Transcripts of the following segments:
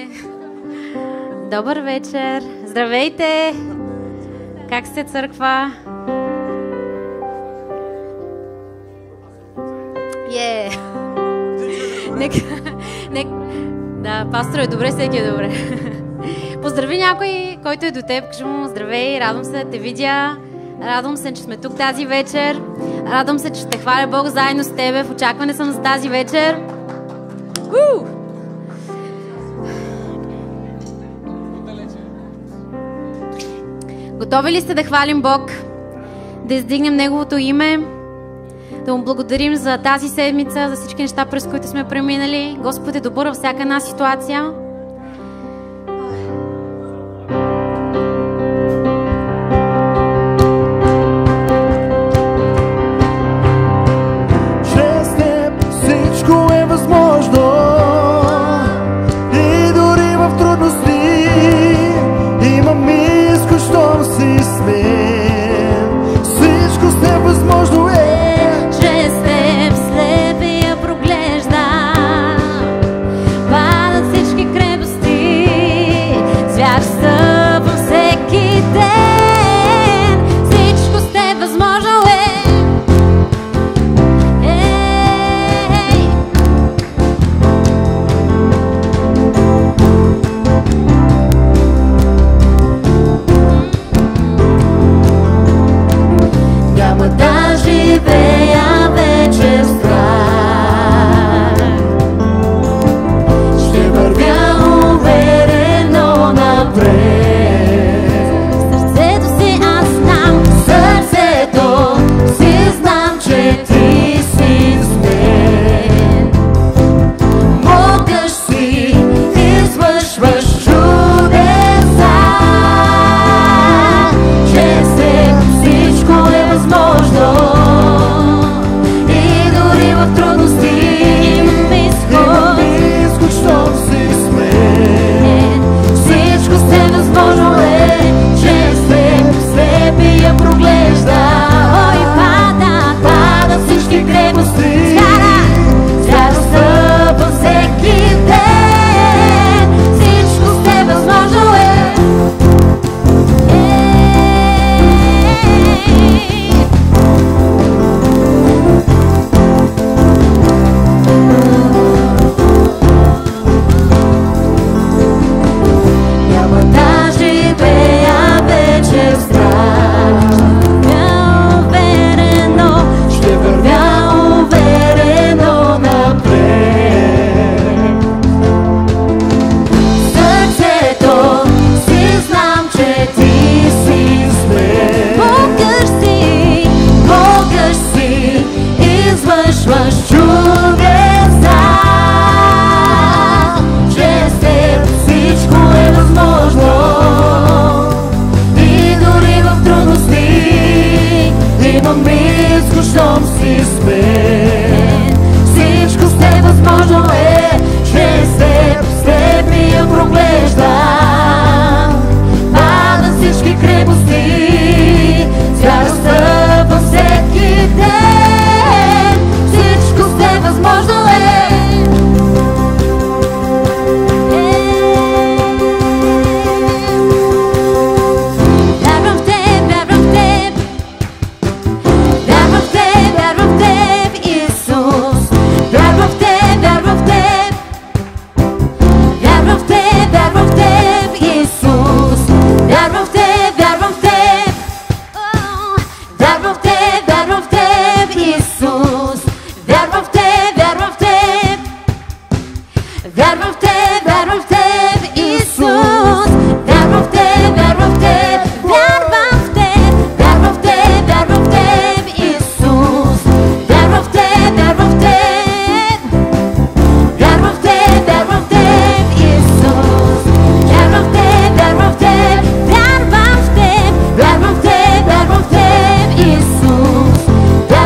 Добър вечер! Здравейте! Как сте, църква? Да, пастор е добре, всеки е добре. Поздрави някой, който е до теб, кажи му здравей, радвам се да те видя, радвам се, че сме тук тази вечер, радвам се, че ще хваля Бог заедно с тебе, в очакване съм за тази вечер. Готови ли сте да хвалим Бог, да издигнем Неговото име, да му благодарим за тази седмица, за всички неща, през които сме преминали? Господ е добър във всяка една ситуация. Чрез теб всичко е възможно и дори в трудности имам изкущом си с мен. Всичко с теб възможно е.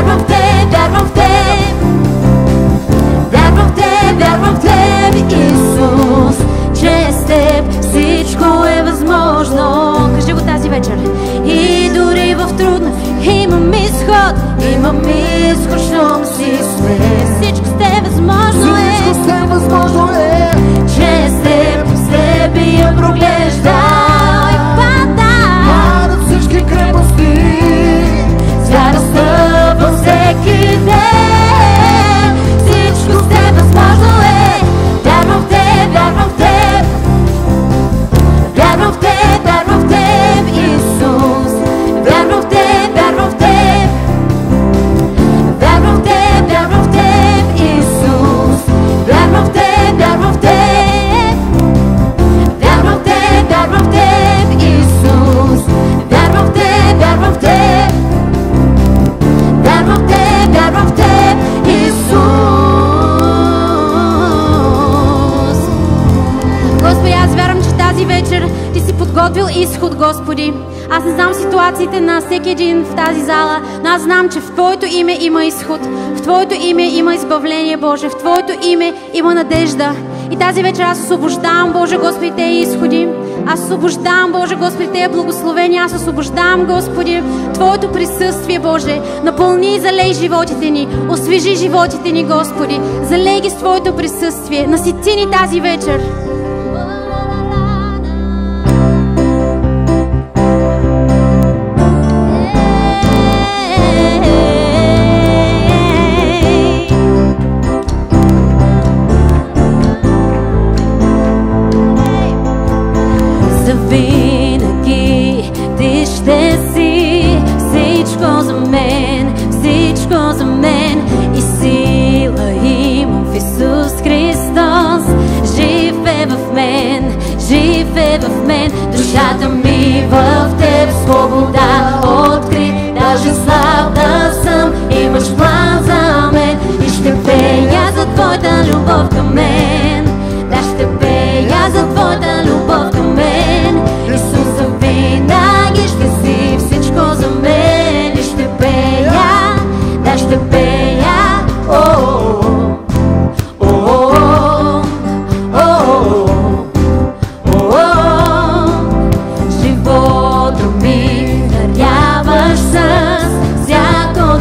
Вярвам в теб, Исус. приготвил изход, Господи. Аз не знам ситуациите на всеки един в тази зала, но аз знам, че в Твоето име има изход. В Твоето име има избавление, Боже. В Твоето име има надежда. И тази вечер аз освобождавам, Боже, Господи, тези изходи. Аз освобождавам, Боже, Господи, тези благословения. Аз освобождавам, Господи, Твоето присъствие, Боже. Напълни и залей животите ни. Освежи животите ни, Господи. Залей ги с Твоето присъствие. Насити ни тази вечер. Завинаги Ти ще си всичко за мен, всичко за мен. И сила имам в Исус Христос. Живе в мен, живе в мен. Душата ми в Теб, свобода откри. Даже слаб да съм, имаш план за мен. И ще пея за Твоята любов към мен. Да, ще пея за Твоята любов към мен. Исус, завинаги ще си всичко за мен. И ще пея, да, ще пея. Живота ми даряваш с всяко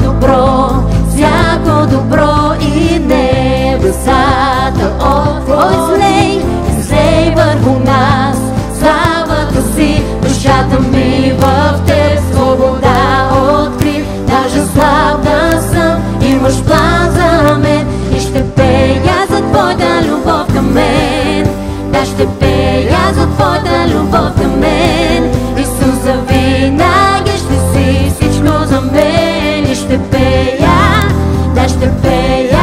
добро и небесата от Твой излей върху нас славата си. Душата ми в Теб, свобода откри. Даже слаб да съм, имаш план за мен. И ще пея за Твоята любов към мен. Да, ще пея за Твоята любов към мен. Исус, завинаги ще си всичко за мен. И ще пея, да, ще пея.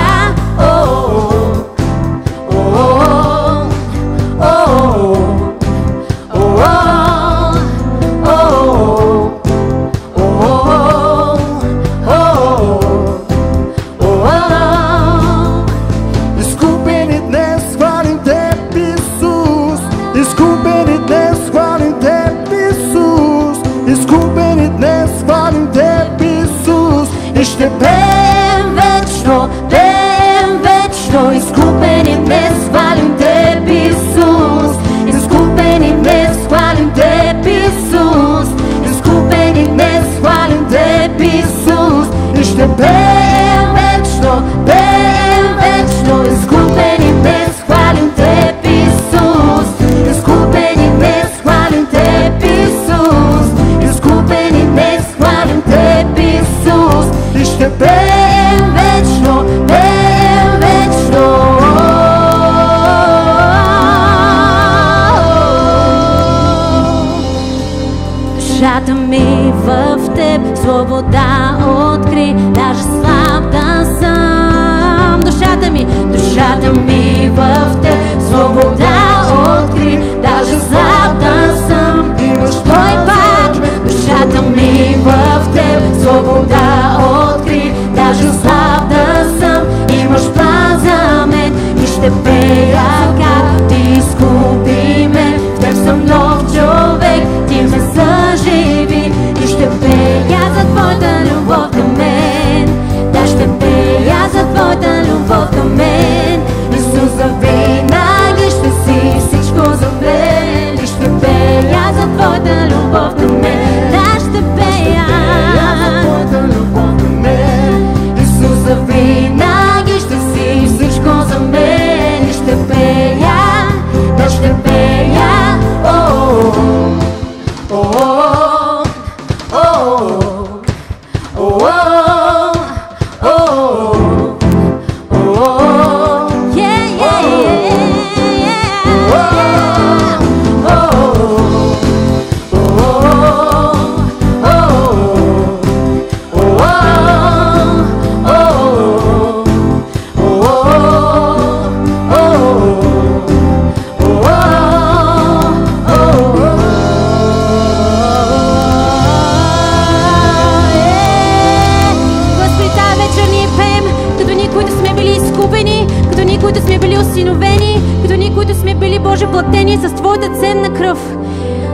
Изкупени днес хвалим Теб, Исус. Изкупени днес хвалим Теб, Исус. Изкупени днес хвалим Теб, Исус. И ще Пеем вечно, пеем вечно. Изкупени днес хвалим Теб, Исус. Изкупени днес хвалим Теб, Исус. Изкупени днес хвалим Теб, Исус. И ще пеем вечно, пеем вечно. Изкупени днес хвалим Теб, Исус. Изкупени днес хвалим Теб, Исус. Изкупени днес хвалим Теб, Исус. И ще Пеем вечно, пеем вечно. Душата ми в Теб, свобода откри. Даже слаб да съм. Душата ми в Теб, свобода откри. Даже слаб да съм, имаш Той пак. Душата ми в Теб, свобода откри. Даже слаб да съм, имаш план за мен. И ще пея как Ти изкупи мен. В Теб съм нов човек, Ти ме съживи. И ще пея за Твоята любов към мен. Да, ще пея за Твоята любов към мен. Исус, завинаги ще си всичко за мен. И ще пея за Твоята любов към мен. Да, ще пея за Твоята любов към мен. Исус, завинаги ще си всичко за мен. И ще пея, да, ще пея.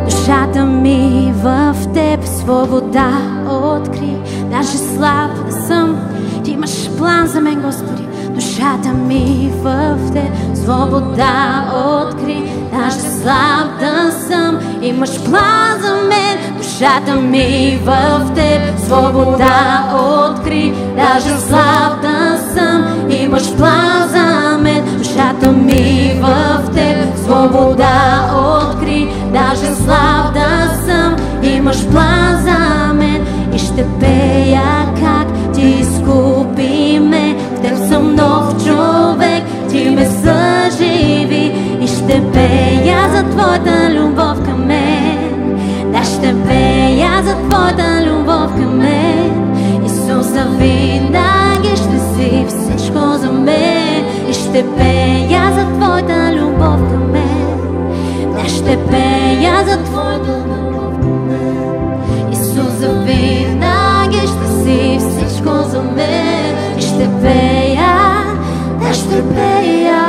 Душата ми в Теб свобода откри. Даже слаб да съм, Ти имаш план за мен, Господи. Душата ми в Теб свобода откри. Даже слаб да съм, имаш план за мен. Душата ми в Теб свобода откри. Даже слаб да съм, имаш план за мен. Душата ми в Теб свобода откри. Даже слаб да съм, имаш план за мен. И ще пея как Ти изкупи ме. В Теб съм нов човек, Ти ме съживи. И ще пея за Твоята любов към мен. Да, ще пея за Твоята любов към мен. Исуса, винаги ще си всичко за мен. И ще пея за Твоята любов към мен. Да, ще пея за Твоята любов към мен. Исуса, винаги ще си всичко за мен. И ще пея, да, ще пея.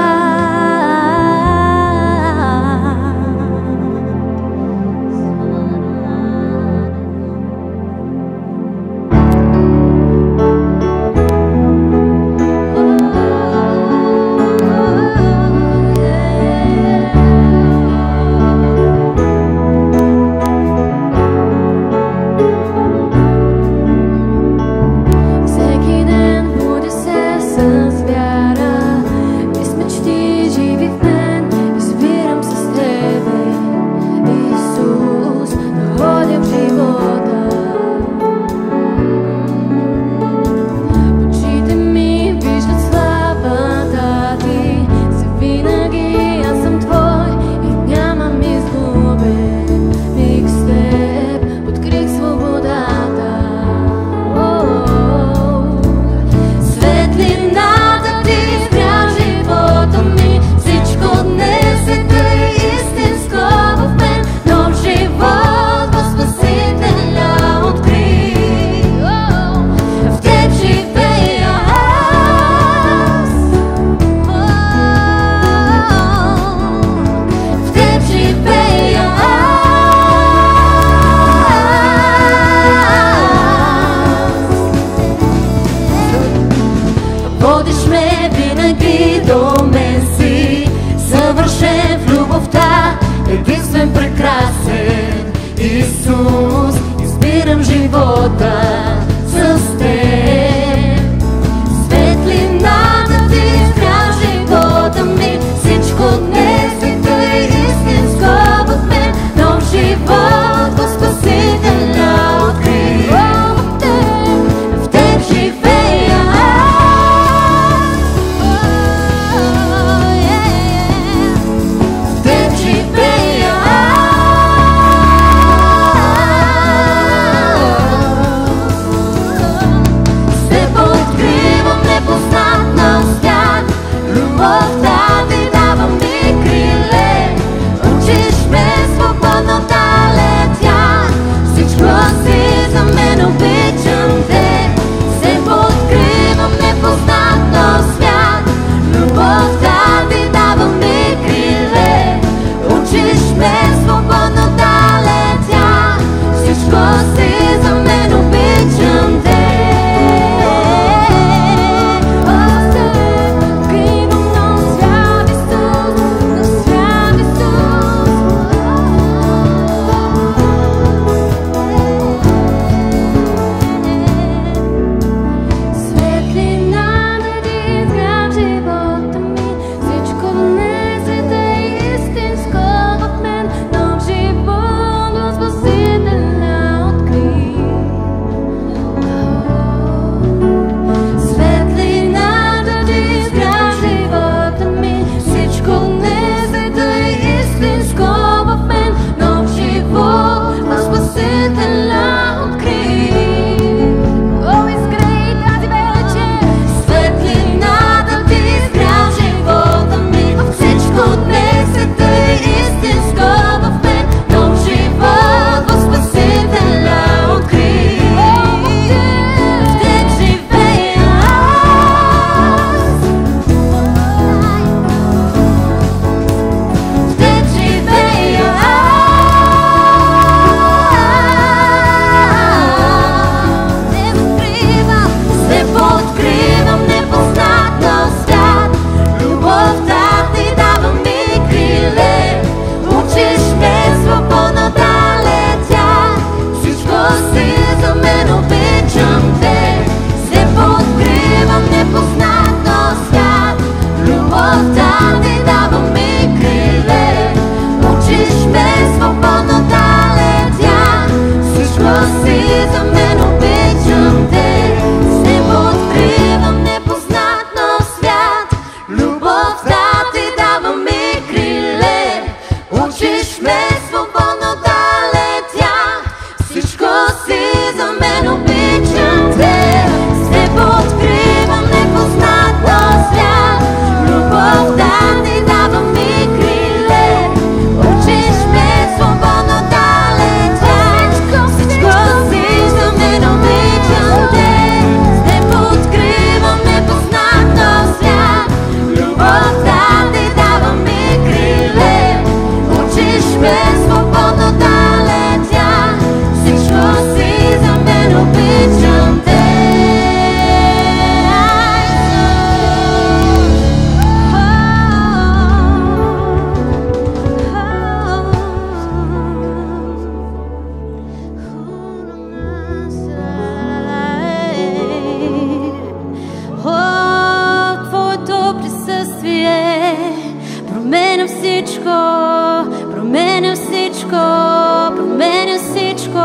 променя всичко, променя всичко, променя всичко.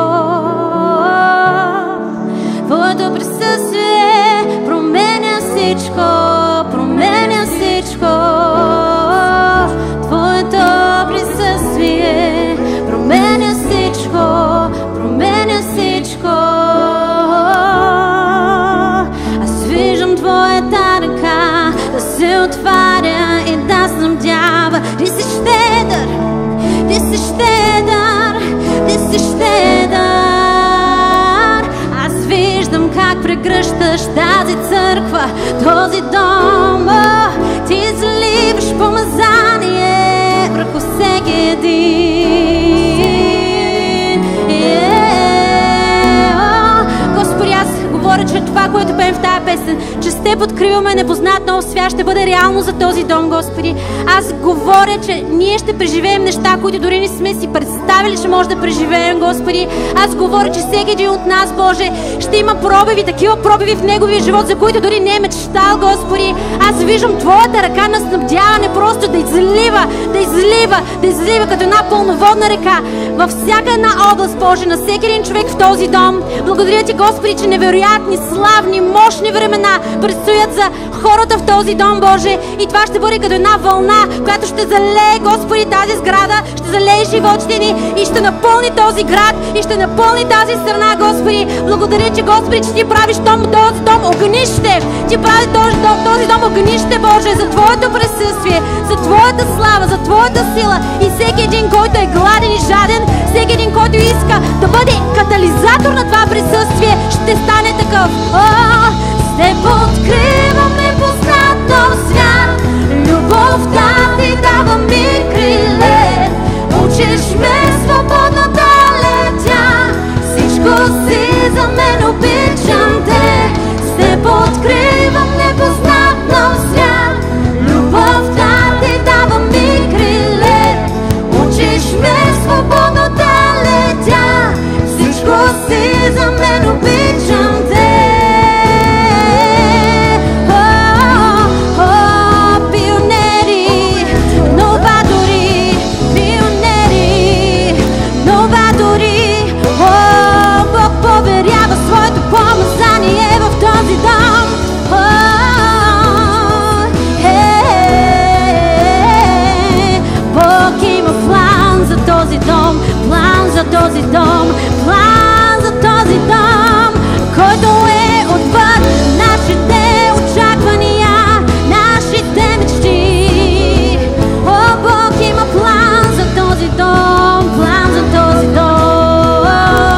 Твоето присъствие променя всичко, променя всичко. Твоето присъствие променя всичко, променя всичко. Аз виждам Твоята ръка да се отваря и да снабдява. Ти си щедър, Ти си щедър, Ти си щедър. Аз виждам как прегръщаш тази църква, този дом. Ти изливаш помазание върху всеки един. Господи, аз говоря, че това, което пеем в тази песен, че с Теб откриваме непознат нов свят, ще бъде реално за този дом, Господи. Аз говоря, че ние ще преживеем неща, които дори не сме си представили, че може да преживеем, Господи. Аз говоря, че всеки един от нас, Боже, ще има пробиви, такива пробиви в неговия живот, за които дори не е мечтал, Господи. Аз виждам Твоята ръка на снабдяване просто да излива, да излива, да излива като една пълноводна река във всяка една област, Боже, на всеки един човек в този дом. Благодаря Ти, Господи, че невероятни, славни, мощни времена предстоят за хората в този дом, Боже. И това ще бъде като една вълна, която ще залее, Господи, тази сграда, ще залее животите ни и ще напълни този град и ще напълни тази страна, Господи. Благодаря Ти, Господи, че Ти правиш този дом огнище. Ти правиш този дом огнище, Боже, за Твоето присъствие, за Твоята слава, за Твоята сила. И всеки един, който е гладен и жаден, всеки един, който иска да бъде катализатор на това присъствие, ще стане такъв. С Теб откривам непознат нов свят. Любовта Ти дава ми криле. Учиш ме свободно да летя. Всичко си за мен, обичам Те. С Теб откривам непознат нов свят. Любовта Ти дава ми криле. Учиш ме свободно да летя. Всичко си за мен, обичам Те. Този дом, план за този дом, който е отвъд нашите очаквания, нашите мечти. О, Бог има план за този дом, план за този дом.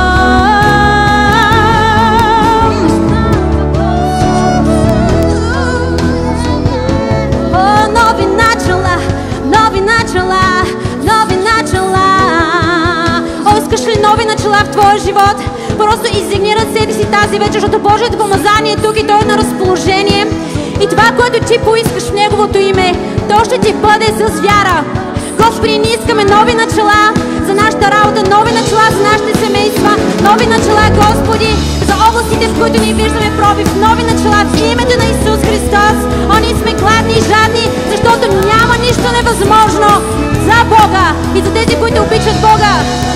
О, нови начала, нови начала, нови начала. Искаш ли нови начала в твоя живот? Просто издигни ръцете си тази вечер, защото Божието помазание е тук и то е на разположение. И това, което ти поискаш в Неговото име, то ще ти бъде с вяра. Господи, ние искаме нови начала за нашата работа, нови начала за нашите семейства, нови начала, Господи, за областите, в които ние виждаме пробив, нови начала в името на Исус Христос. О, ние сме гладни и жадни, защото няма нищо невъзможно за Бога и за тези, които обичат Бога.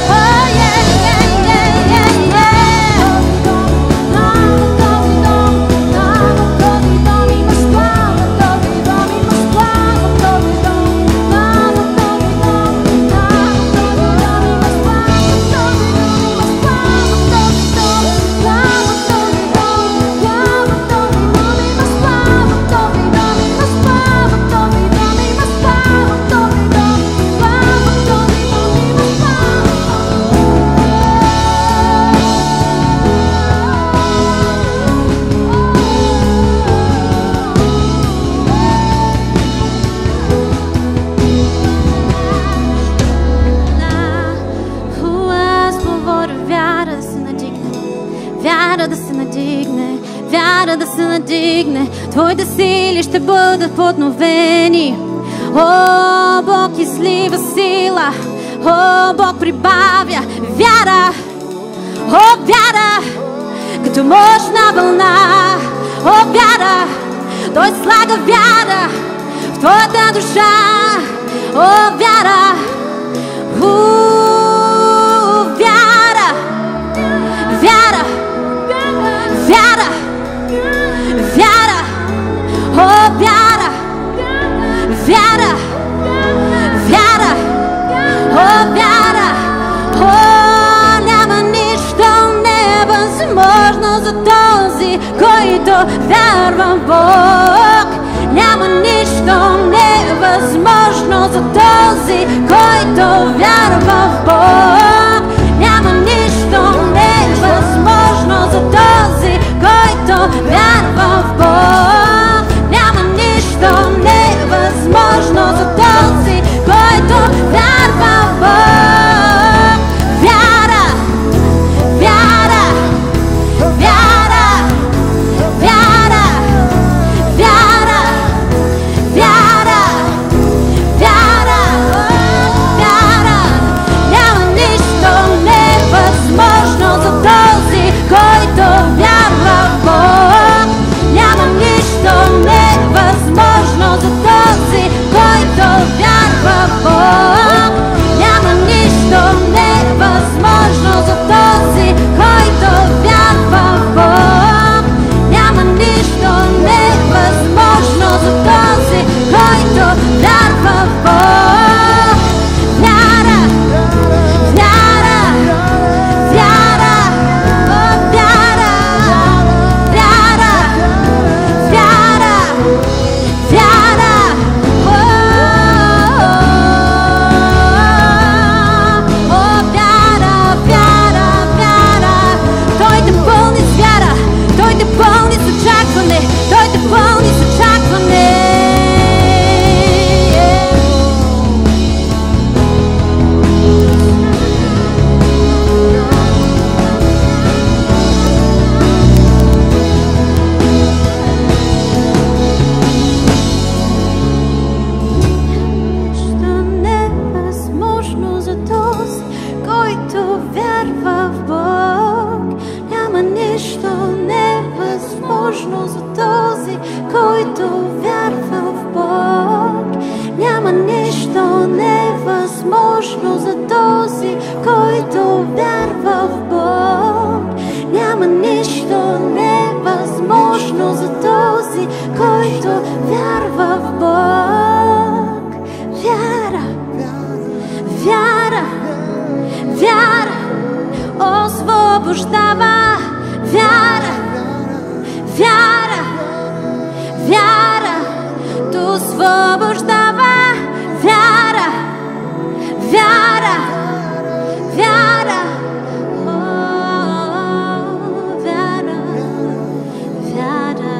Твоите сили ще бъдат подновени. О, Бог излива сила. О, Бог прибавя вяра. О, вяра, като мощна вълна. О, вяра, Той слага вяра в твоята душа. О, вяра, вяра, вяра, вяра, вяра, о, вяра, вяра, вяра, о, вяра, о, няма нищо невъзможно за този, който вярва в Бог. Няма нищо невъзможно за този, който вярва в Бог. Няма нищо невъзможно за този, който вярва в Бог. Няма нищо невъзможно за този, който вярва в Бог. Вяра, вяра, вяра, вяра, вяра, вяра, вяра, вяра. Няма нищо невъзможно за този, който вярва в Бог. Няма нищо невъзможно за този, който вярва в Бог. Няма нищо невъзможно за този, който вярва в Бог. Няма нищо невъзможно за този, който вярва в Бог. Вяра, вяра, вяра, о, вяра, вяра, вяра, вяра, о, вяра, вяра, вяра. Той те пълни с вяра, той те пълни с очакване, той те пълни с очакване. Нищо невъзможно за този, който вярва в Бог. Няма нищо невъзможно за този, който вярва в Бог. Няма нищо невъзможно за този, който вярва в Бог. Няма нищо невъзможно за този, който вярва в Бог. Вяра, вяра, вяра, освобождава. Вяра, вяра, вяра, то освобождава. Вяра, вяра, вяра, о, вяра, вяра.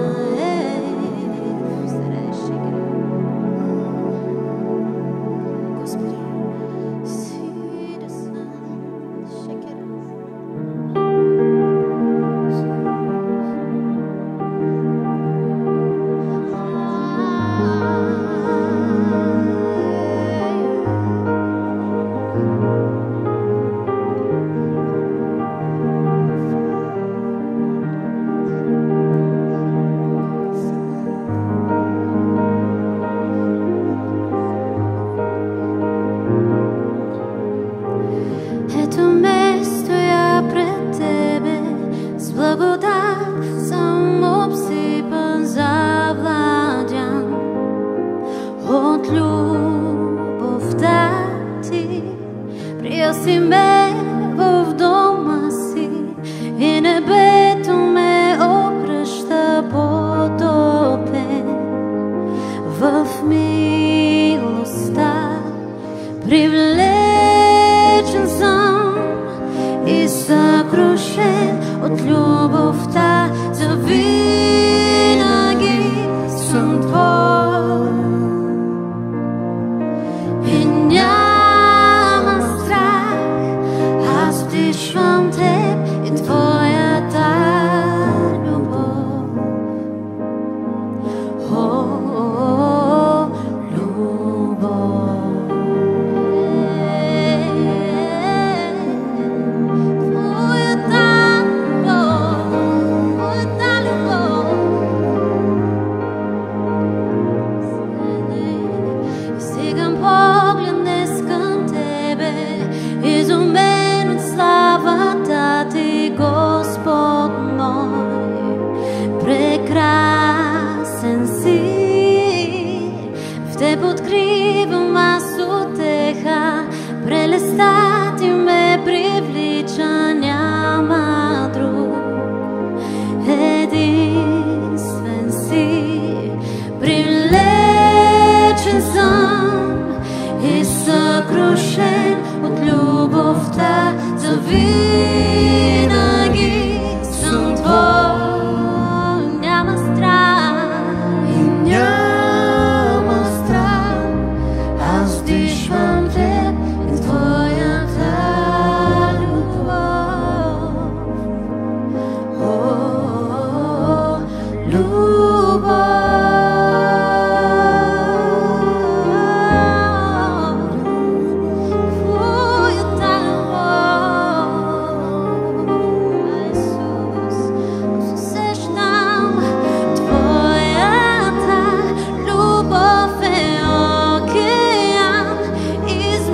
Господи, си да съм шекера. Ето ме стоя пред тебе, с благодат съм обсипан, завладян от любовта ти. Приел си ме в дома си и небето ме обръща потопен в милостта. Привлечен съм и съкрушен от любовта, завинаги съм твой. И няма страх, аз вдишвам теб и твоята любов. О, любов. Твоята любов. поглед днес към Тебе, изумен от славата Ти, Господ мой. Прекрасен си, в Теб откривам аз утеха, прелестта Ти ме привлича, няма друг. Единствен си, привлечен съм и съкрушен от любовта, завинаги съм Твой. Няма страх и няма страх, аз дишвам Теб и Твоята любов. О, любов. Твоята любов, Исус, усещам Твоята любов е океан, измерим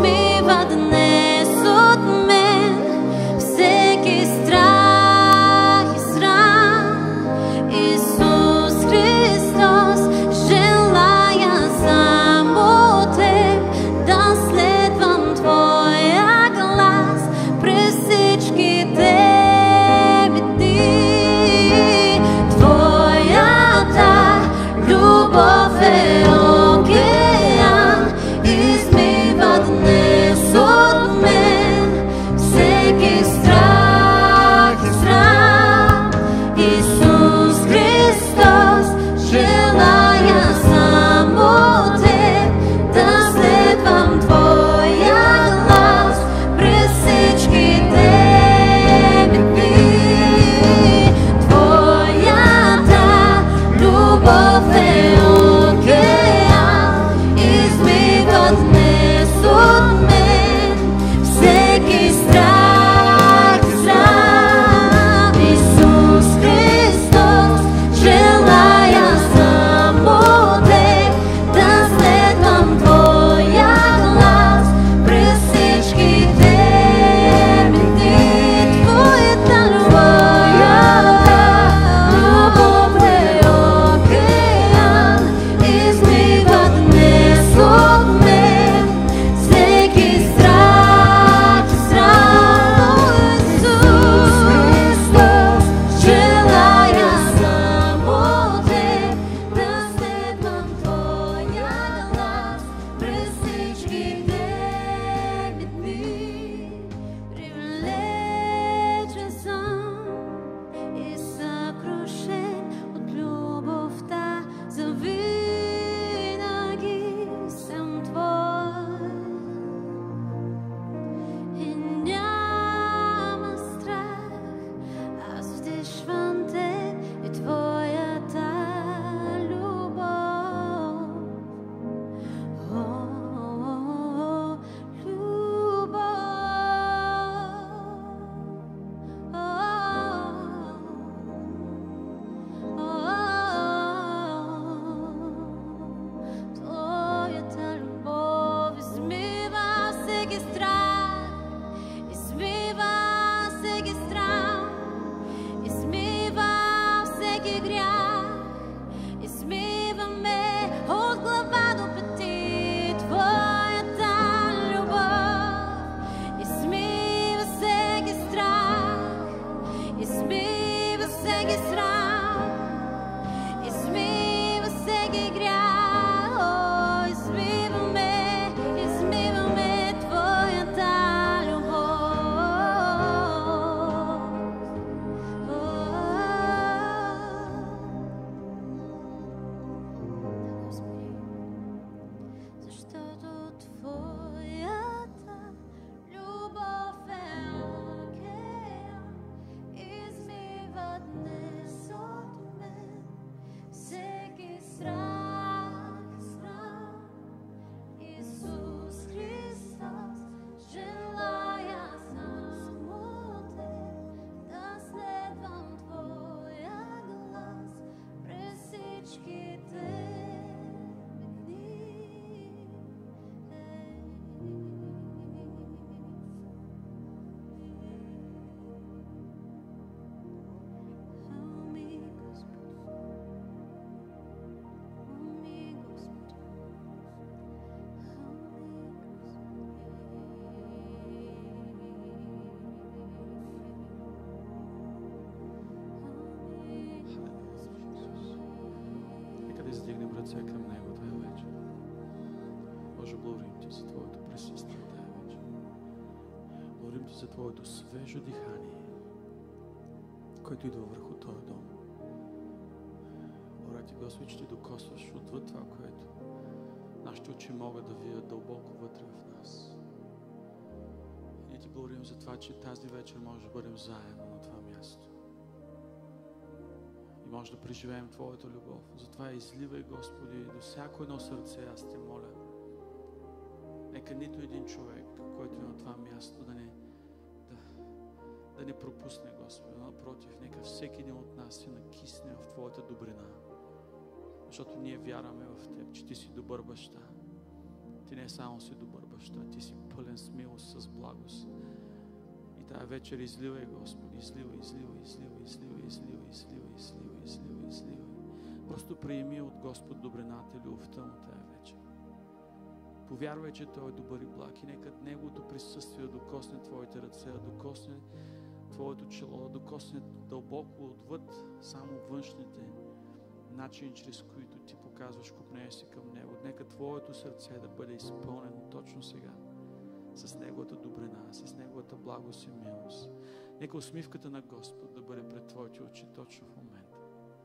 Ти за Твоето присъствие тази вечер. Благодарим Ти за Твоето свежо дихание, който идва върху този дом. Благодаря Ти, Господи, че Ти докосваш отвъд това, което нашите очи могат да видят дълбоко вътре в нас. И ние Ти благодарим за това, че тази вечер може да бъдем заедно на това място. И може да преживеем Твоята любов. Затова изливай, Господи, до всяко едно сърце, аз Те моля. Нека нито един човек, който е на това място, да не пропусне, Господи. Напротив, нека всеки един от нас се накисне в Твоята добрина. Защото ние вярваме в Теб, че Ти си добър баща. Ти не само си добър баща, Ти си пълен с милост, с благост. И тая вечер изливай, Господи, изливай. Просто приеми от Господ добрината и любовта му тая вечер. Повярвай, че Той е добър и благ и нека Неговото присъствие да докосне Твоите ръце, да докосне Твоето чело, да докосне дълбоко отвъд само външните начини, чрез които Ти показваш копнея си към Него. Нека Твоето сърце да бъде изпълнено точно сега с Неговата добрина, с Неговата благост и милост. Нека усмивката на Господ да бъде пред Твоите очи точно в момента.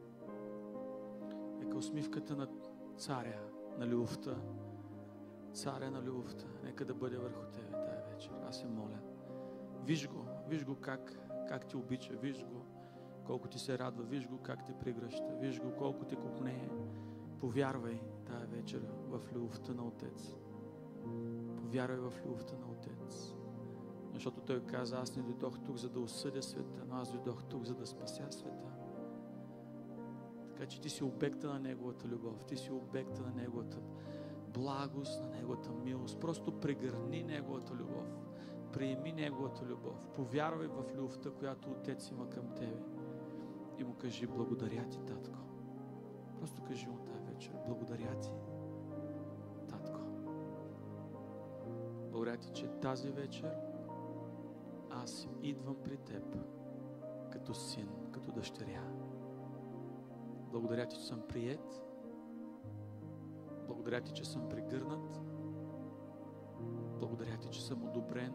Нека усмивката на Царя на любовта, Царя на любовта, нека да бъде върху Тебе тая вечер. Аз се моля. Виж го как Ти обича, виж го колко Ти се радва, виж го как Те прегръща, виж го колко Те копнее. Повярвай тая вечер в любовта на Отец. Повярвай в любовта на Отец. Защото Той каза, аз не дойдох тук, за да осъдя света, но аз дойдох тук, за да спася света. Така че Ти си обекта на Неговата любов, Ти си обекта на Неговата благост, на Неговата милост. Просто прегърни Неговата любов. Приеми Неговата любов. Повярвай в любовта, която Отец има към тебе. И му кажи, благодаря Ти, Татко. Просто кажи му тази вечер, благодаря Ти, Татко. Благодаря Ти, че тази вечер аз идвам при Теб като син, като дъщеря. Благодаря Ти, че съм приет. Благодаря Ти, че съм прегърнат. Благодаря Ти, че съм одобрен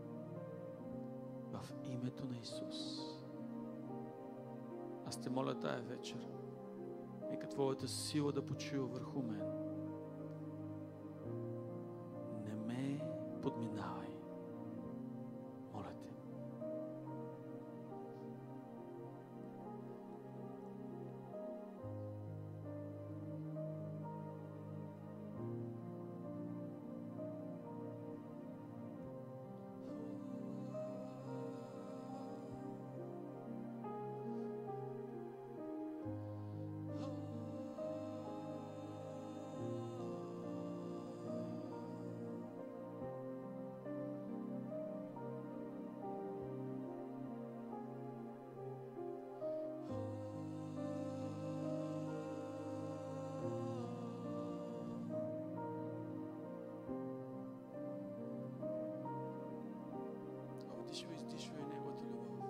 в името на Исус. Аз Те моля тая вечер. Нека Твоята сила да почива върху мен. Не ме подминавай. Моля Те. Издишвай Неговата любов.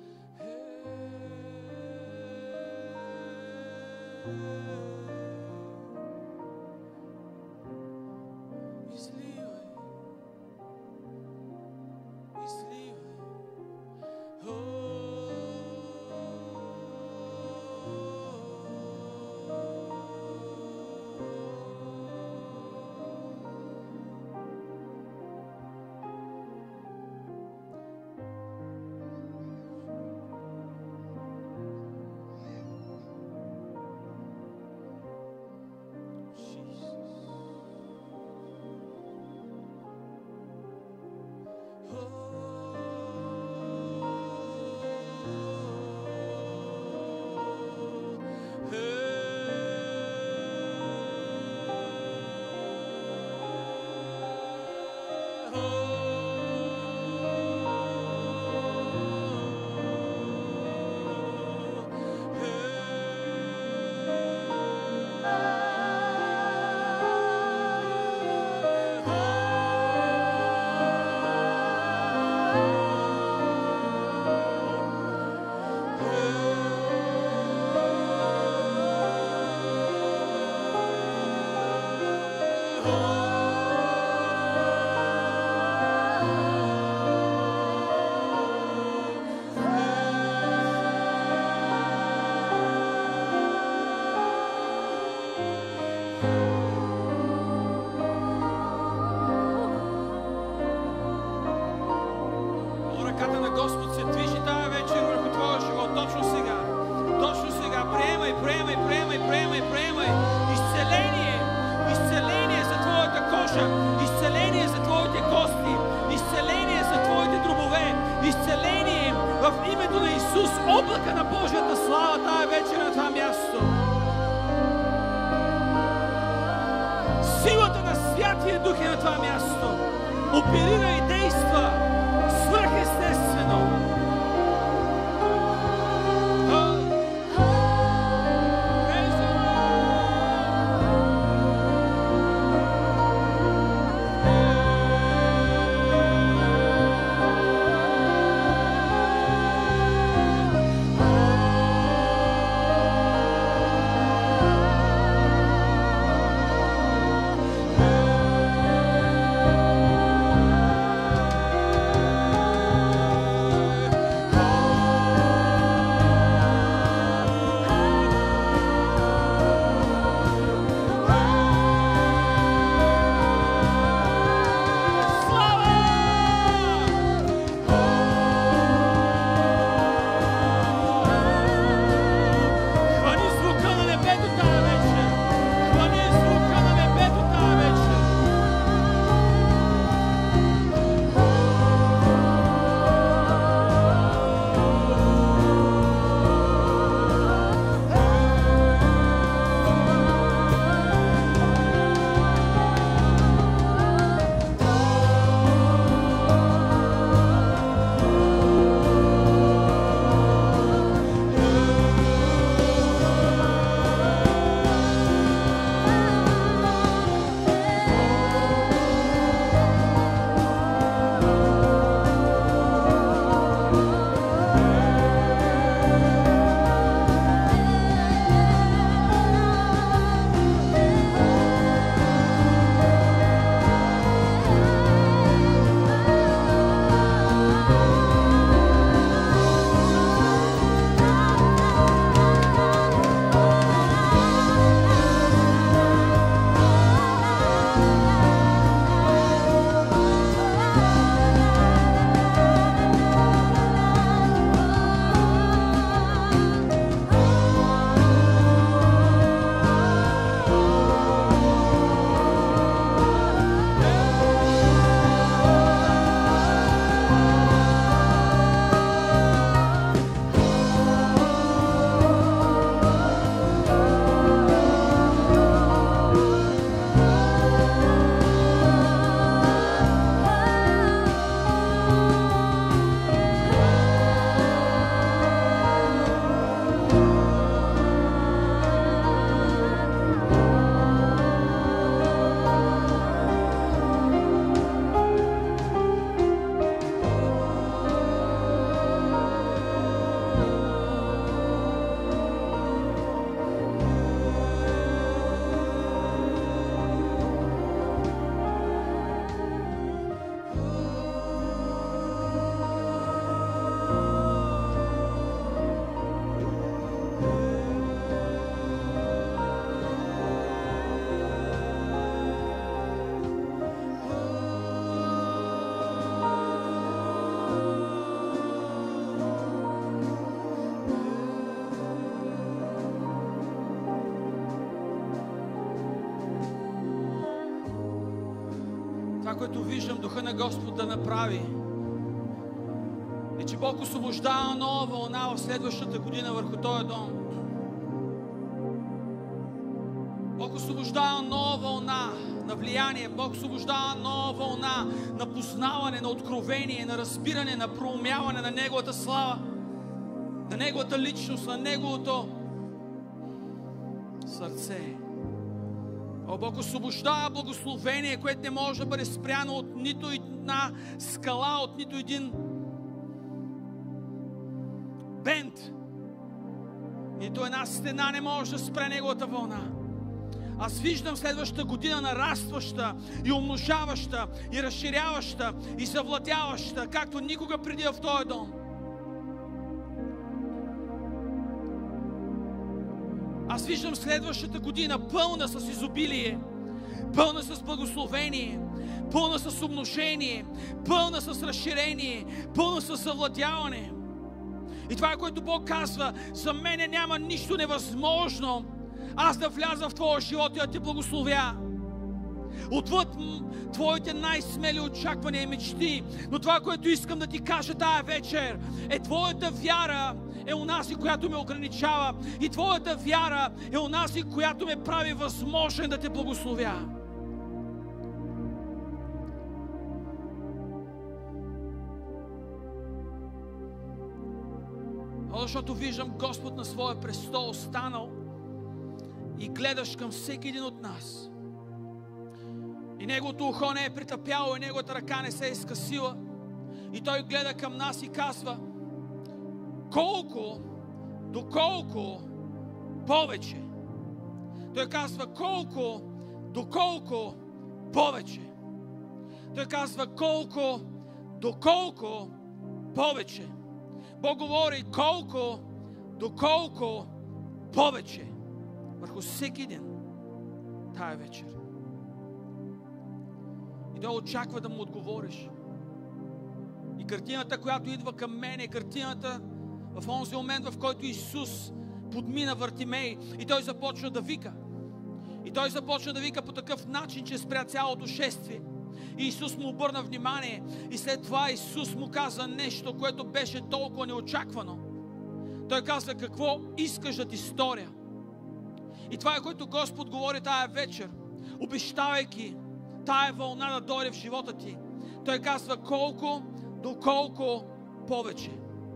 Изливай. оперира и действа свръхестествено. Това, което виждам Духа на Господ да направи, е, че Бог освобождава нова вълна в следващата година върху този дом. Бог освобождава нова вълна на влияние. Бог освобождава нова вълна на познаване, на откровение, на разбиране, на проумяване на Неговата слава, на Неговата личност, на Неговото сърце. О, Бог освобождава благословение, което не може да бъде спряно от нито една скала, от нито един бент. Нито една стена не може да спре Неговата вълна. Аз виждам следващата година нарастваща и умножаваща и разширяваща и съвладяваща, както никога преди в този дом. Аз виждам следващата година пълна с изобилие, пълна с благословение, пълна с умножение, пълна с разширение, пълна с съвладяване. И това е, което Бог казва: за мене няма нищо невъзможно аз да вляза в твоя живот и да те благословя. Отвъд твоите най-смели очаквания и мечти. Но това, което искам да ти кажа тая вечер, е твоята вяра е онази, която ме ограничава. И твоята вяра е онази, която ме прави възможен да те благословя. но защото виждам Господ на своя престол станал и гледаш към всеки един от нас. И Неговото ухо не е притъпяло, и Неговата ръка не се е изкъсила. И Той гледа към нас и казва: колко, доколко повече. Той казва колко, доколко повече. Той казва колко, доколко повече. Бог говори колко, доколко повече върху всеки един тая вечер. И Той очаква да му отговориш. И картината, която идва към мен, е картината в онзи момент, в който Исус подмина Вартимей и Той започна да вика. И Той започна да вика по такъв начин, че спря цялото шествие. И Исус му обърна внимание. И след това Исус му каза нещо, което беше толкова неочаквано. Той каза: какво искаш да ти сторя? И това е, което Господ говори тая вечер, обещавайки тая вълна да дойде в живота ти. Той казва колко, доколко повече.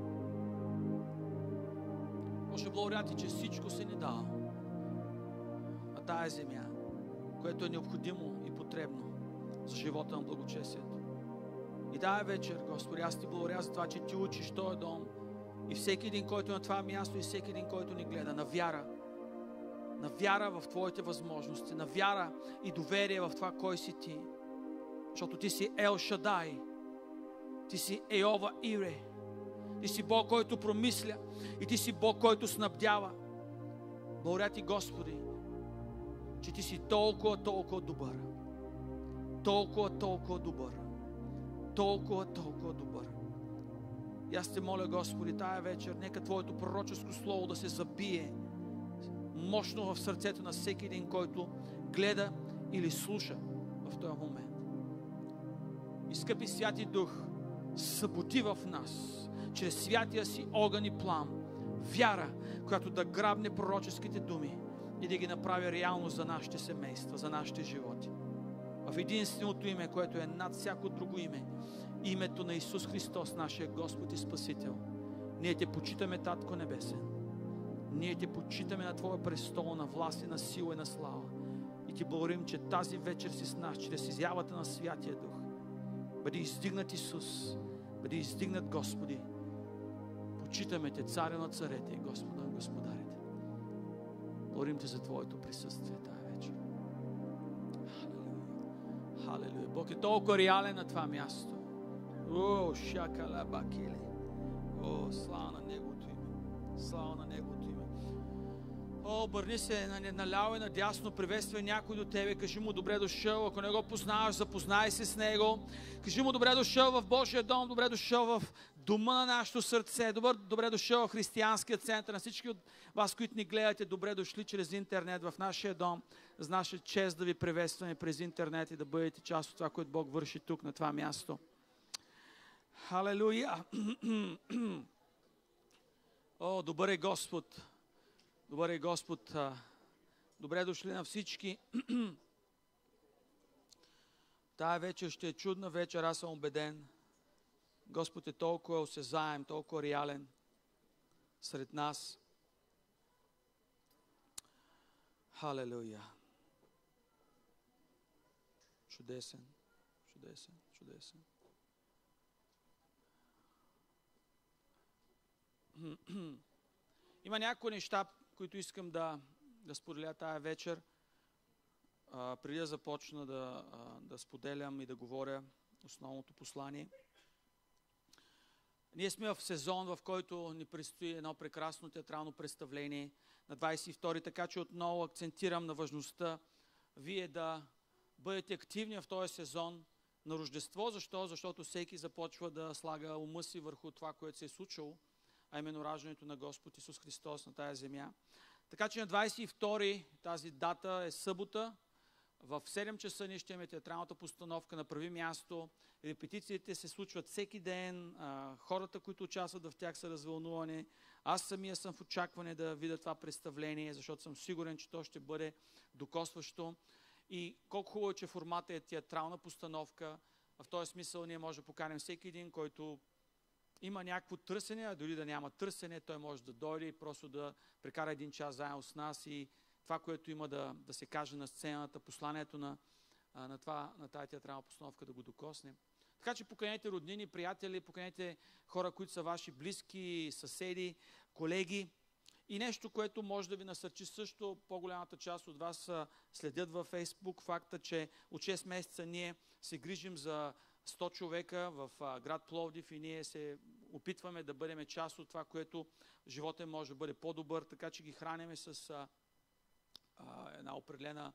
Боже, благодаря ти, че всичко се ни дава на тая земя, което е необходимо и потребно за живота на благочестието. И тая вечер, Господи, аз ти благодаря за това, че ти учиш този дом и всеки един, който е на това място, и всеки един, който ни гледа, на вяра в Твоите възможности, на вяра и доверие в това, кой си Ти. Защото Ти си Ел Шадай, Ти си Еова Ире, Ти си Бог, който промисля, и Ти си Бог, който снабдява. Благодаря Ти, Господи, че Ти си толкова добър. Толкова добър. Толкова добър. И аз те моля, Господи, тая вечер, нека Твоето пророческо слово да се забие мощно в сърцето на всеки един, който гледа или слуша в този момент. И, скъпи Святи Дух, събуди в нас, чрез святия си огън и плам, вяра, която да грабне пророческите думи и да ги направи реално за нашите семейства, за нашите животи. В единственото име, което е над всяко друго име, името на Исус Христос, нашия Господ и Спасител. Ние те почитаме, Татко Небесен. Ние те почитаме на Твоя престол, на власт и на сила и на слава. И ти благодарим, че тази вечер си с нас, чрез изявата на Святия Дух. Бъди издигнат Исус, бъди издигнат Господи. Почитаме те, Царя на царете и Господа на господарите. Благодарим те за Твоето присъствие тази вечер. Халелуя. Бог е толкова реален на това място. О, шакала бакили. О, слава на Неговото име. Слава на Неговото име. О, обърни се наляво и надясно, приветствай някой до тебе, кажи му добре дошъл. Ако не го познаваш, запознай се с него. Кажи му добре дошъл в Божия дом, добре дошъл в дома на нашето сърце, добре дошъл в християнския център. На всички от вас, които ни гледате, добре дошли чрез интернет в нашия дом. За наша чест да ви приветстваме през интернет и да бъдете част от това, което Бог върши тук на това място. Халелуя! О, добър е Господ! Добър е Господ! Добре дошли на всички! Тая вечер ще е чудна вечер, аз съм убеден. Господ е толкова осезаем, толкова реален сред нас. Халелуя! Чудесен, чудесен, чудесен. Има някои неща, които искам да споделя тая вечер, преди да започна да споделям и да говоря основното послание. Ние сме в сезон, в който ни предстои едно прекрасно театрално представление на 22-ри, така че отново акцентирам на важността вие да бъдете активни в този сезон на Рождество. Защо? Защото всеки започва да слага ума си върху това, което се е случило, а именно раждането на Господ Исус Христос на тая земя. Така че на 22-ри, тази дата е събота, в 7 часа ние ще имаме театралната постановка на прави място. Репетициите се случват всеки ден, хората, които участват в тях са развълнувани. Аз самия съм в очакване да видя това представление, защото съм сигурен, че то ще бъде докосващо. И колко хубаво, че формата е театрална постановка. В този смисъл ние може да поканим всеки един, който има някакво търсене, а дори да няма търсене, той може да дойде и просто да прекара един час заедно с нас и това, което има да се каже на сцената, посланието на тази театрална постановка да го докосне. Така че поканете роднини, приятели, поканете хора, които са ваши близки, съседи, колеги. И нещо, което може да ви насърчи също, по-голямата част от вас следят във Фейсбук, факта, че от 6 месеца ние се грижим за 100 човека в град Пловдив и ние се опитваме да бъдем част от това, което живота им може да бъде по-добър, така че ги храниме с една определена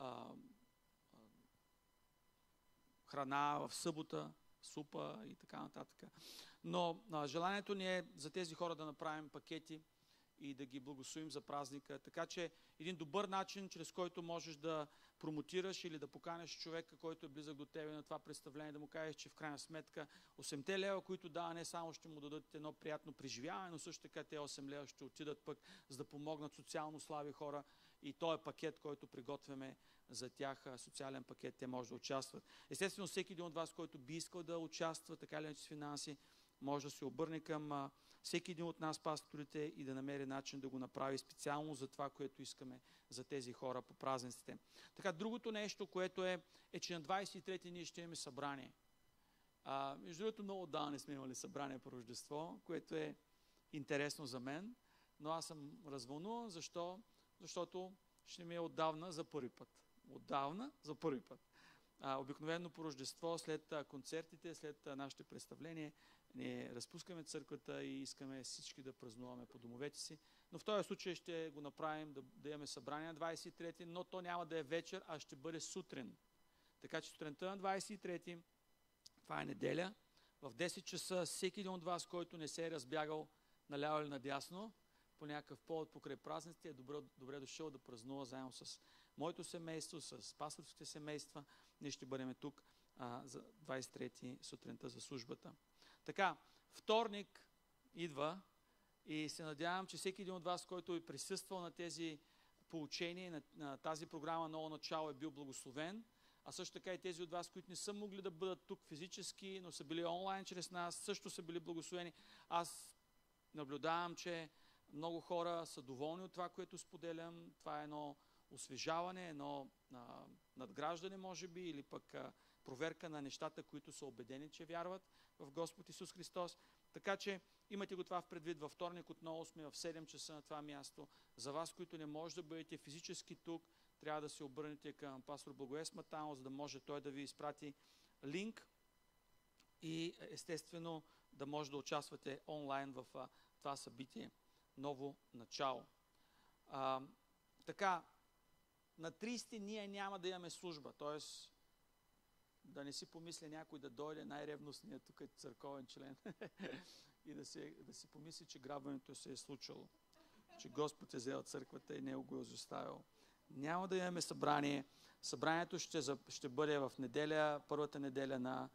храна в събота, супа и така нататък. Но желанието ни е за тези хора да направим пакети и да ги благословим за празника. Така че един добър начин, чрез който можеш да промотираш или да поканеш човека, който е близък до тебе на това представление, да му кажеш, че в крайна сметка 8 лева, които дава, не само ще му дадат едно приятно преживяване, но също така те 8 лева ще отидат пък, за да помогнат социално слаби хора и този пакет, който приготвяме за тях, социален пакет, те може да участват. Естествено, всеки един от вас, който би искал да участва, така или иначе с финанси, може да се обърне към всеки един от нас, пасторите, и да намери начин да го направи специално за това, което искаме за тези хора по празниците. Така, другото нещо, което е, че на 23-ти ние ще имаме събрание. Между другото, много отдавна не сме имали събрание по Рождество, което е интересно за мен, но аз съм развълнуван. Защо? Защото ще ми е отдавна за първи път. Отдавна за първи път. Обикновено по Рождество, след концертите, след нашите представления, ние разпускаме църквата и искаме всички да празнуваме по домовете си. Но в този случай ще го направим да имаме събрание на 23-ти, но то няма да е вечер, а ще бъде сутрин. Така че сутринта на 23-ти, това е неделя, в 10 часа всеки един от вас, който не се е разбягал наляво или надясно, по някакъв повод покрай празниците, е добре дошъл да празнува заедно с моето семейство, с пасторските семейства. Ние ще бъдем тук за 23-ти сутринта за службата. Така, вторник идва и се надявам, че всеки един от вас, който е присъствал на тези поучения, на тази програма Ново начало, е бил благословен. А също така и тези от вас, които не са могли да бъдат тук физически, но са били онлайн чрез нас, също са били благословени. Аз наблюдавам, че много хора са доволни от това, което споделям. Това е едно освежаване, едно надграждане, може би, или пък проверка на нещата, които са убедени, че вярват в Господ Исус Христос. Така че имате го това в предвид. Във вторник отново сме в 7 часа на това място. За вас, които не може да бъдете физически тук, трябва да се обърнете към пастор Благовест Матанов, за да може той да ви изпрати линк и естествено да може да участвате онлайн в това събитие Ново начало. Така, на 30 ние няма да имаме служба, т.е. да не си помисля някой да дойде, най-ревностният тук е църковен член и да си помисли, че грабването се е случило, че Господ е взел църквата и него го е изоставил. Няма да имаме събрание. Събранието ще бъде в неделя, първата неделя на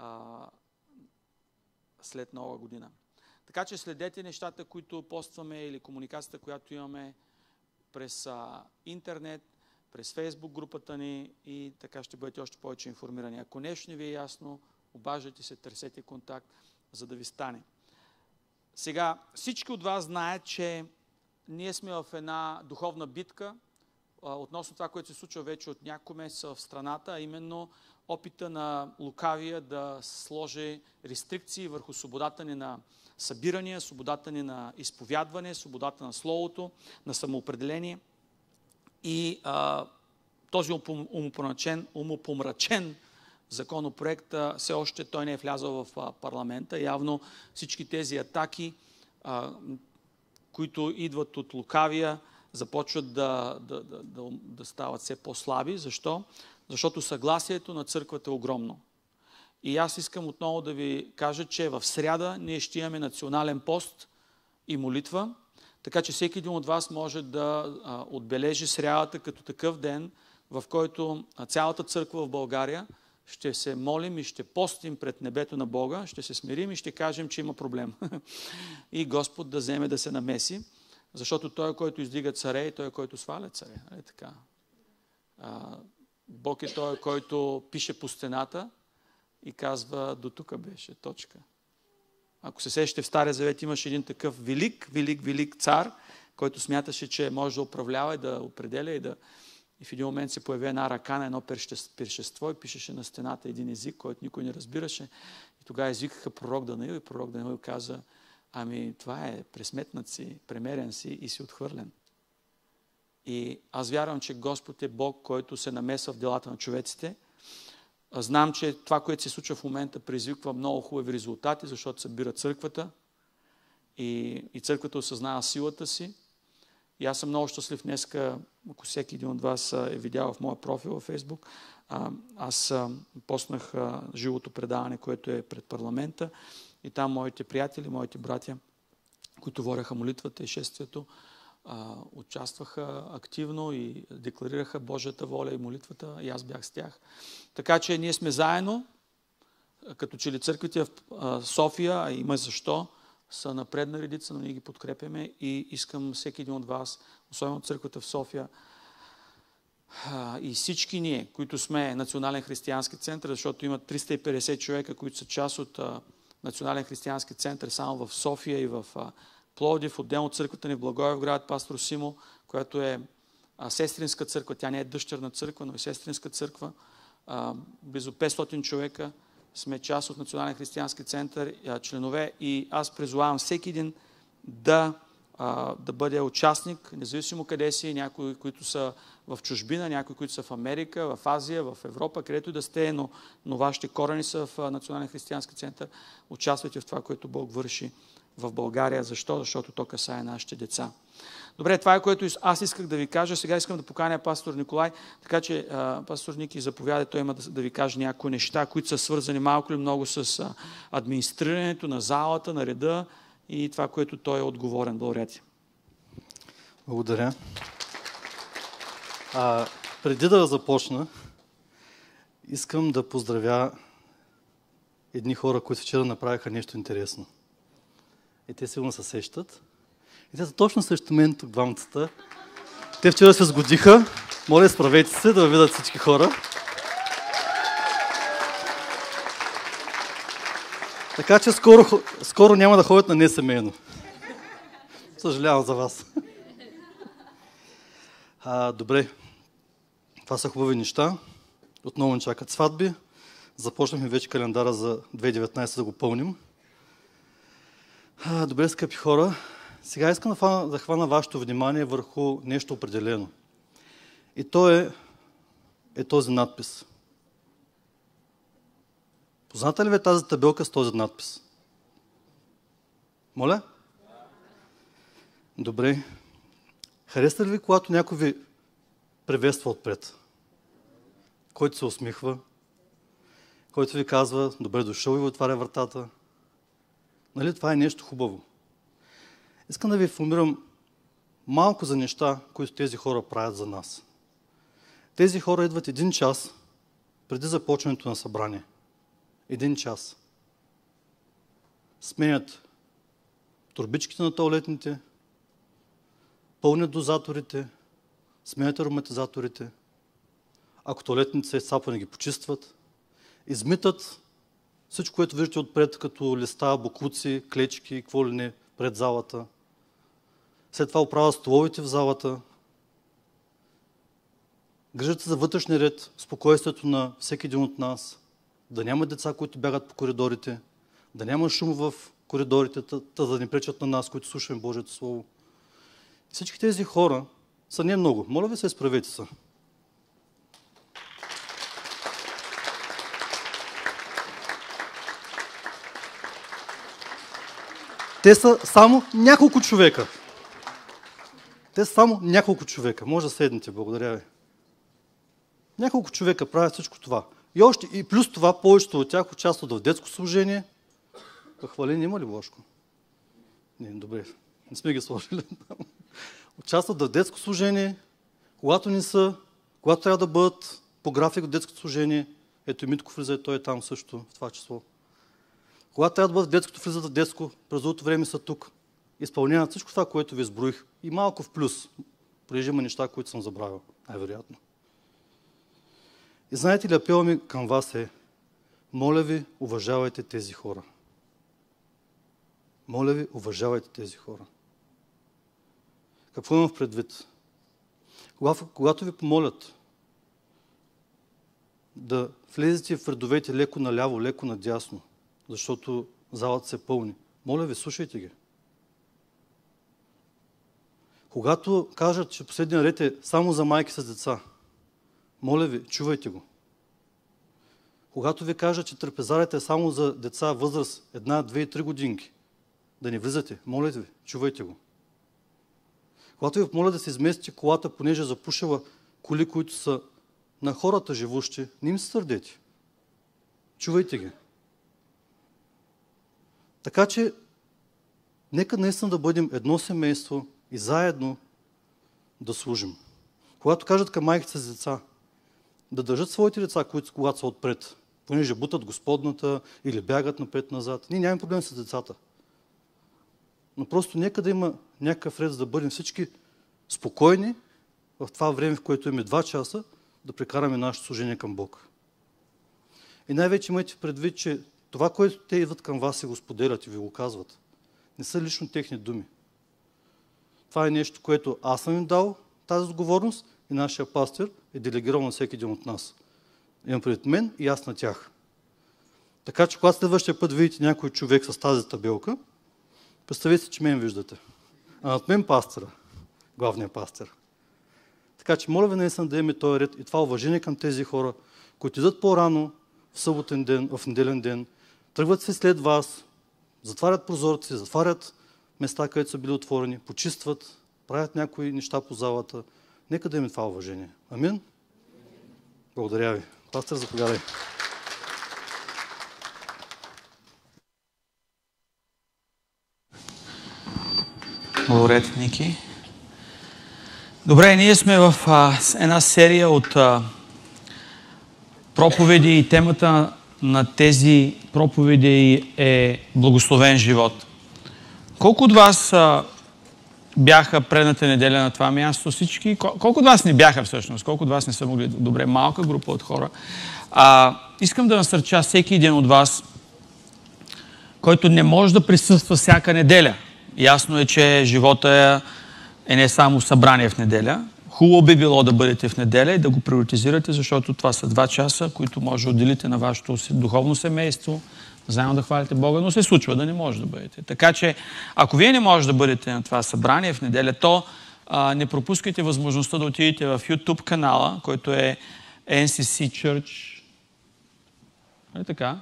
след Нова година. Така че следете нещата, които постваме, или комуникацията, която имаме през интернет, през Фейсбук групата ни, и така ще бъдете още повече информирани. Ако нещо не ви е ясно, обаждайте се, търсете контакт, за да ви стане. Сега, всички от вас знаят, че ние сме в една духовна битка относно това, което се случва вече от няколко месеца в страната, а именно опита на лукавия да сложи рестрикции върху свободата ни на събирания, свободата ни на изповядване, свободата на словото, на самоопределение. И този умопомрачен законопроект, все още той не е влязъл в парламента. Явно всички тези атаки, които идват от лукавия, започват да стават все по-слаби. Защо? Защото съгласието на църквата е огромно. И аз искам отново да ви кажа, че в сряда ние ще имаме национален пост и молитва, така че всеки един от вас може да отбележи срядата като такъв ден, в който цялата църква в България ще се молим и ще постим пред небето на Бога, ще се смирим и ще кажем, че има проблем. И Господ да вземе да се намеси, защото Той, който издига царе, и Той, който сваля царе. Е така. Бог е Той, който пише по стената и казва, до тук беше, точка. Ако се сещате, в Стария завет имаше един такъв велик цар, който смяташе, че може да управлява и да определя и в един момент се появи една ръка на едно пиршество и пишеше на стената един език, който никой не разбираше. И тогава извикаха пророк Данаил и пророк Данаил каза: ами това е пресметнат си, премерен си и си отхвърлен. И аз вярвам, че Господ е Бог, който се намесва в делата на човеците. Знам, че това, което се случва в момента, предизвиква много хубави резултати, защото събира църквата и църквата осъзнава силата си. И аз съм много щастлив днеска, ако всеки един от вас е видял в моя профил във Фейсбук, аз поснах живото предаване, което е пред парламента, и там моите приятели, моите братя, които водеха молитвата и шествието, участваха активно и декларираха Божията воля и молитвата, и аз бях с тях. Така че ние сме заедно, като че ли църквите в София, а има защо, са на предна редица, но ние ги подкрепяме и искам всеки един от вас, особено църквата в София, и всички ние, които сме Национален християнски център, защото има 350 човека, които са част от Национален християнски център само в София и в Пловдив, отделно църквата ни в Благоевград, пастор Симо, която е сестринска църква. Тя не е дъщерна църква, но е сестринска църква. Близо 500 човека сме част от Национален християнски център, членове, и аз призовавам всеки един да бъде участник, независимо къде си, някои, които са в чужбина, някои, които са в Америка, в Азия, в Европа, където и да сте, но вашите корени са в Национален християнски център. Участвайте в това, което Бог върши в България. Защо? Защото то касае нашите деца. Добре, това е, което аз исках да ви кажа. Сега искам да поканя пастор Николай, така че пастор Ники, заповядай, той има да ви каже някои неща, които са свързани малко или много с администрирането на залата, на реда и това, което той е отговорен. Благодаря ти. Благодаря. Преди да започна, искам да поздравя едни хора, които вчера направиха нещо интересно. И те сигурно се сещат. И те са точно срещу мен тук двамцата. Те вчера се сгодиха. Моля, справете се да видят всички хора. Така че скоро няма да ходят на несемейно. Съжалявам за вас. Добре. Това са хубави неща. Отново ни чакат сватби. Започнахме вече календара за 2019 да го пълним. Добре, скъпи хора. Сега искам да хвана вашето внимание върху нещо определено. И то е този надпис. Позната ли ви тази табелка с този надпис? Моля? Добре. Харесва ли ви, когато някой ви приветства отпред? Който се усмихва, който ви казва добре дошъл и ви отваря вратата? Нали, това е нещо хубаво. Искам да ви информирам малко за неща, които тези хора правят за нас. Тези хора идват 1 час преди започването на събрание. 1 час. Сменят турбичките на тоалетните, пълнят дозаторите, сменят ароматизаторите. Ако тоалетните са изцапани, ги почистват, измитат всичко, което виждате отпред, като листа, боклуци, клечки, какво ли не, пред залата. След това оправят столовите в залата. Грижат се за вътрешния ред, спокойствието на всеки един от нас. Да няма деца, които бягат по коридорите. Да няма шум в коридорите, да не пречат на нас, които слушаме Божието Слово. Всички тези хора са не много. Моля ви се, изправете се. Те са само няколко човека. Може да седнете, благодаря ви. Няколко човека правят всичко това. И плюс това, повечето от тях участват в детско служение. Хваление има ли, Бошко? Не, добре, не сме ги сложили. Участват в детско служение, когато трябва да бъдат по график в детско служение. Ето и Митко влиза, той е там също, в това число. Когато трябва да бъдат в детското, влизат в детско, през другото време са тук. Изпълняват всичко това, което ви изброих. И малко в плюс. Понеже има неща, които съм забравил, най-вероятно. И знаете ли, апелът ми към вас е, моля ви, уважавайте тези хора. Моля ви, уважавайте тези хора. Какво имам в предвид? Когато ви помолят да влезете в редовете леко наляво, леко надясно, защото залата се пълни, моля ви, слушайте ги. Когато кажат, че последния ред е само за майки с деца, моля ви, чувайте го. Когато ви кажат, че трапезарят е само за деца възраст 1, 2 и 3 годинки, да не влизате, моля ви, чувайте го. Когато ви помоля да се изместите колата, понеже запушила коли, които са на хората живущи, не им се сърдете. Чувайте ги. Така че, нека наистина да бъдем едно семейство и заедно да служим. Когато кажат към майките с деца, да държат своите деца, когато са отпред, понеже бутат Господната или бягат напред-назад. Ние нямаме проблем с децата. Но просто нека да има някакъв ред, за да бъдем всички спокойни в това време, в което имаме 2 часа, да прекараме нашето служение към Бог. И най-вече имайте предвид, че това, което те идват към вас и го споделят и ви го казват, не са лично техни думи. Това е нещо, което аз съм им дал, тази отговорност, и нашия пастир е делегирал на всеки един от нас. Имам пред мен и аз на тях. Така че, когато следващия път видите някой човек с тази табелка, представете си, че мен виждате. А над мен пастира, главният пастир. Така че, моля ви наистина да имаме този ред и това уважение към тези хора, които идат по-рано, в съботен ден, в неделен ден, тръгват се след вас, затварят прозорци, затварят места, където са били отворени, почистват, правят някои неща по залата. Нека да имаме това уважение. Амин? Благодаря ви. Пастир, заповядай. Благодаря ти, Ники. Добре, ние сме в една серия от проповеди и темата на тези проповеди е благословен живот. Колко от вас бяха предната неделя на това място? Всички? Колко от вас не бяха всъщност? Колко от вас не са могли? Добре, малка група от хора. Искам да насърча всеки един от вас, който не може да присъства всяка неделя. Ясно е, че живота е не само събрание в неделя. Хубаво би било да бъдете в неделя и да го приоритизирате, защото това са 2 часа, които може да отделите на вашето духовно семейство, заедно да хвалите Бога, но се случва да не може да бъдете. Така че, ако вие не можете да бъдете на това събрание в неделя, то не пропускайте възможността да отидете в YouTube канала, който е NCC Church. Е така?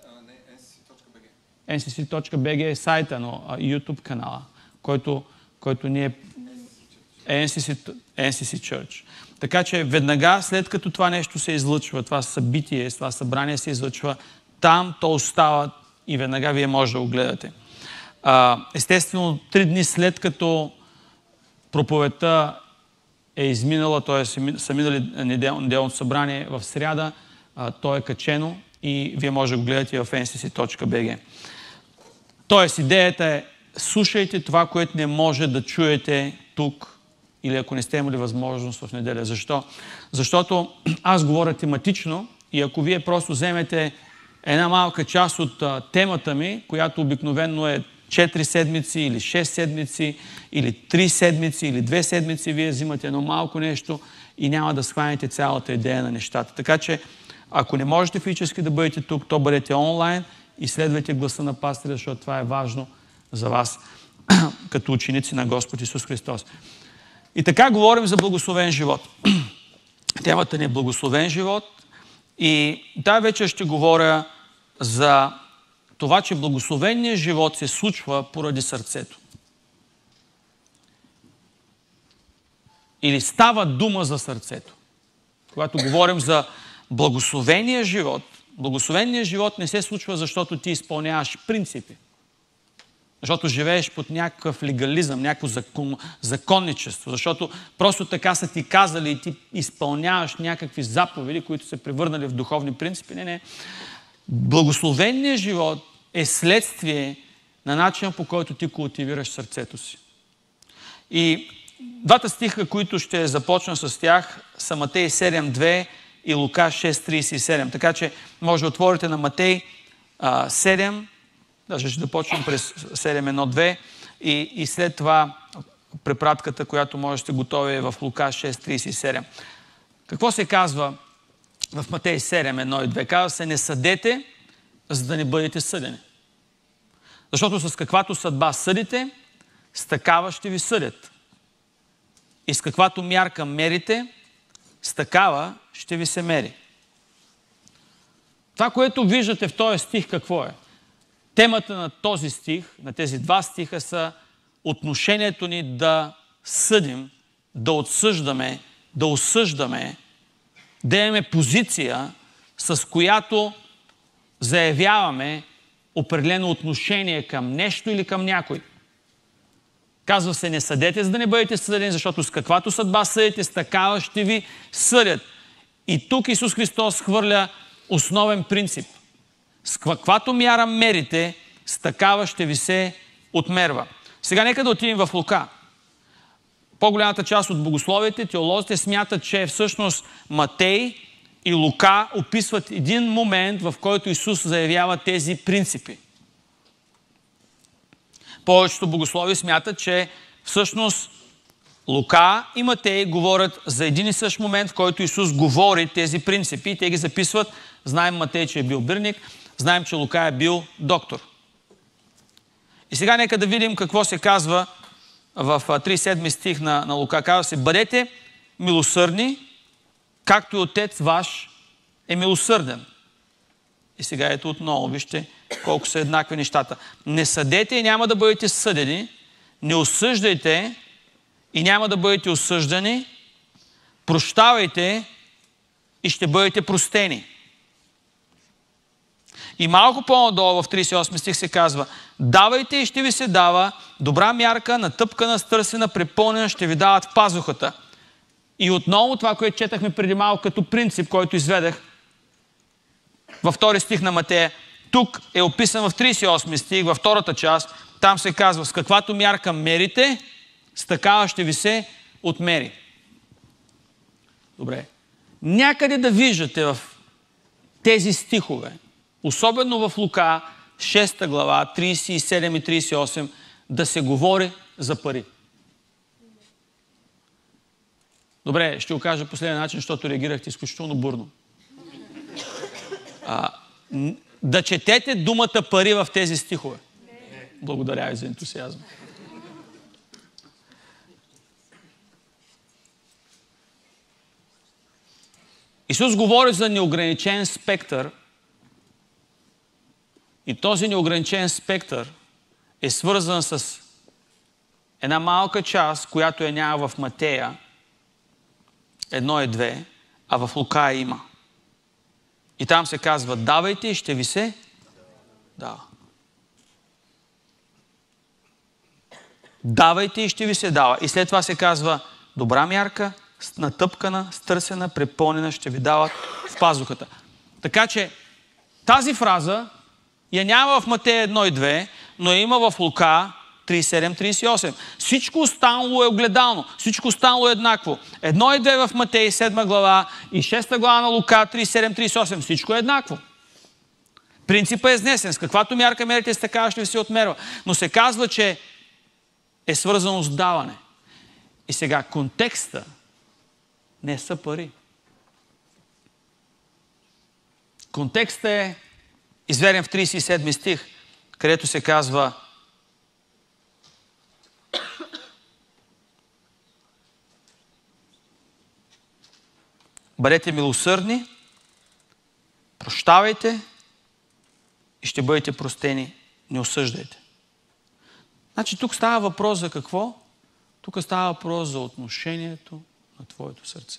NCC.bg е сайта, но YouTube канала, който ни е NCC Church. Така че веднага след като това нещо се излъчва, това събитие, това събрание се излъчва, там то остава и веднага вие може да го гледате. Естествено, 3 дни след като проповедта е изминала, т.е. са минали неделното събрание в сряда, то е качено и вие може да го гледате в ncc.bg. Тоест, идеята е, слушайте това, което не може да чуете тук, или ако не сте имали възможност в неделя. Защо? Защото аз говоря тематично и ако вие просто вземете една малка част от темата ми, която обикновено е 4 седмици или 6 седмици или 3 седмици или 2 седмици, вие взимате едно малко нещо и няма да схванете цялата идея на нещата. Така че, ако не можете физически да бъдете тук, то бъдете онлайн и следвайте гласа на пастиря, защото това е важно за вас като ученици на Господ Исус Христос. И така говорим за благословен живот. Темата ни е благословен живот и тази вечер ще говоря за това, че благословеният живот се случва поради сърцето. Или става дума за сърцето. Когато говорим за благословения живот не се случва, защото ти изпълняваш принципи. Защото живееш под някакъв легализъм, някакво законничество. Защото просто така са ти казали и ти изпълняваш някакви заповеди, които се превърнали в духовни принципи. Не. Благословеният живот е следствие на начина, по който ти култивираш сърцето си. И 2 стиха, които ще започна с тях, са Матей 7.2 и Лука 6.37. Така че може да отворите на Матей 7, Даже ще започвам през 7.1.2 и след това препратката, която може да сте готови е в Лука 6.37. Какво се казва в Матей 7.1.2? Казва се: не съдете, за да не бъдете съдени. Защото с каквато съдба съдите, с такава ще ви съдят. И с каквато мярка мерите, с такава ще ви се мери. Това, което виждате в този стих, какво е? Темата на този стих, на тези два стиха са отношението ни да съдим, да отсъждаме, да осъждаме, да имаме позиция, с която заявяваме определено отношение към нещо или към някой. Казва се: не съдете, за да не бъдете съдени, защото с каквато съдба съдите, с такава ще ви съдят. И тук Исус Христос хвърля основен принцип. С каквато мяра мерите, с такава ще ви се отмерва. Сега нека да отидем в Лука. По-голямата част от богословите, теолозите смятат, че всъщност Матей и Лука описват един момент, в който Исус заявява тези принципи. Повечето богослови смятат, че всъщност Лука и Матей говорят за един и същ момент, в който Исус говори тези принципи и те ги записват. Знаем Матей, че е бил бирник, знаем, че Лука е бил доктор. И сега нека да видим какво се казва в 37 стих на Лука. Казва се: бъдете милосърдни, както и Отец ваш е милосърден. И сега ето отново, вижте колко са еднакви нещата. Не съдете и няма да бъдете съдени, не осъждайте и няма да бъдете осъждани, прощавайте и ще бъдете простени. И малко по-надолу в 38 стих се казва: давайте и ще ви се дава, добра мярка, натъпкана, стърсена, препълнена ще ви дават в пазухата. И отново това, което четахме преди малко като принцип, който изведах във втори стих на Матея, тук е описан в 38 стих, във втората част. Там се казва: с каквато мярка мерите, с такава ще ви се отмери. Добре. Някъде да виждате в тези стихове, особено в Лука 6 глава, 37 и 38, да се говори за пари. Добре, ще го кажа последния начин, защото реагирахте изключително бурно. Да четете думата пари в тези стихове. Благодаря ви за ентусиазма. Исус говори за неограничен спектър и този неограничен спектър е свързан с една малка част, която я няма в Матея 1 и 2, а в Лука има. И там се казва: давайте и ще ви се дава. Давайте и ще ви се дава. И след това се казва: добра мярка, натъпкана, стърсена, препълнена ще ви дават в пазухата. Така че тази фраза я няма в Матея 1 и 2, но я има в Лука 37-38. Всичко останало е огледално. Всичко останало е еднакво. 1 и 2 в Матей 7 глава и 6 глава на Лука 37-38. Всичко е еднакво. Принципът е изнесен. С каквато мярка мерите, с такава ще ви се отмерва. Но се казва, че е свързано с даване. И сега контекста не са пари. Контекстът е изведен в 37 стих, където се казва: бъдете милосърдни, прощавайте и ще бъдете простени, не осъждайте. Значи тук става въпрос за какво? Тук става въпрос за отношението на твоето сърце.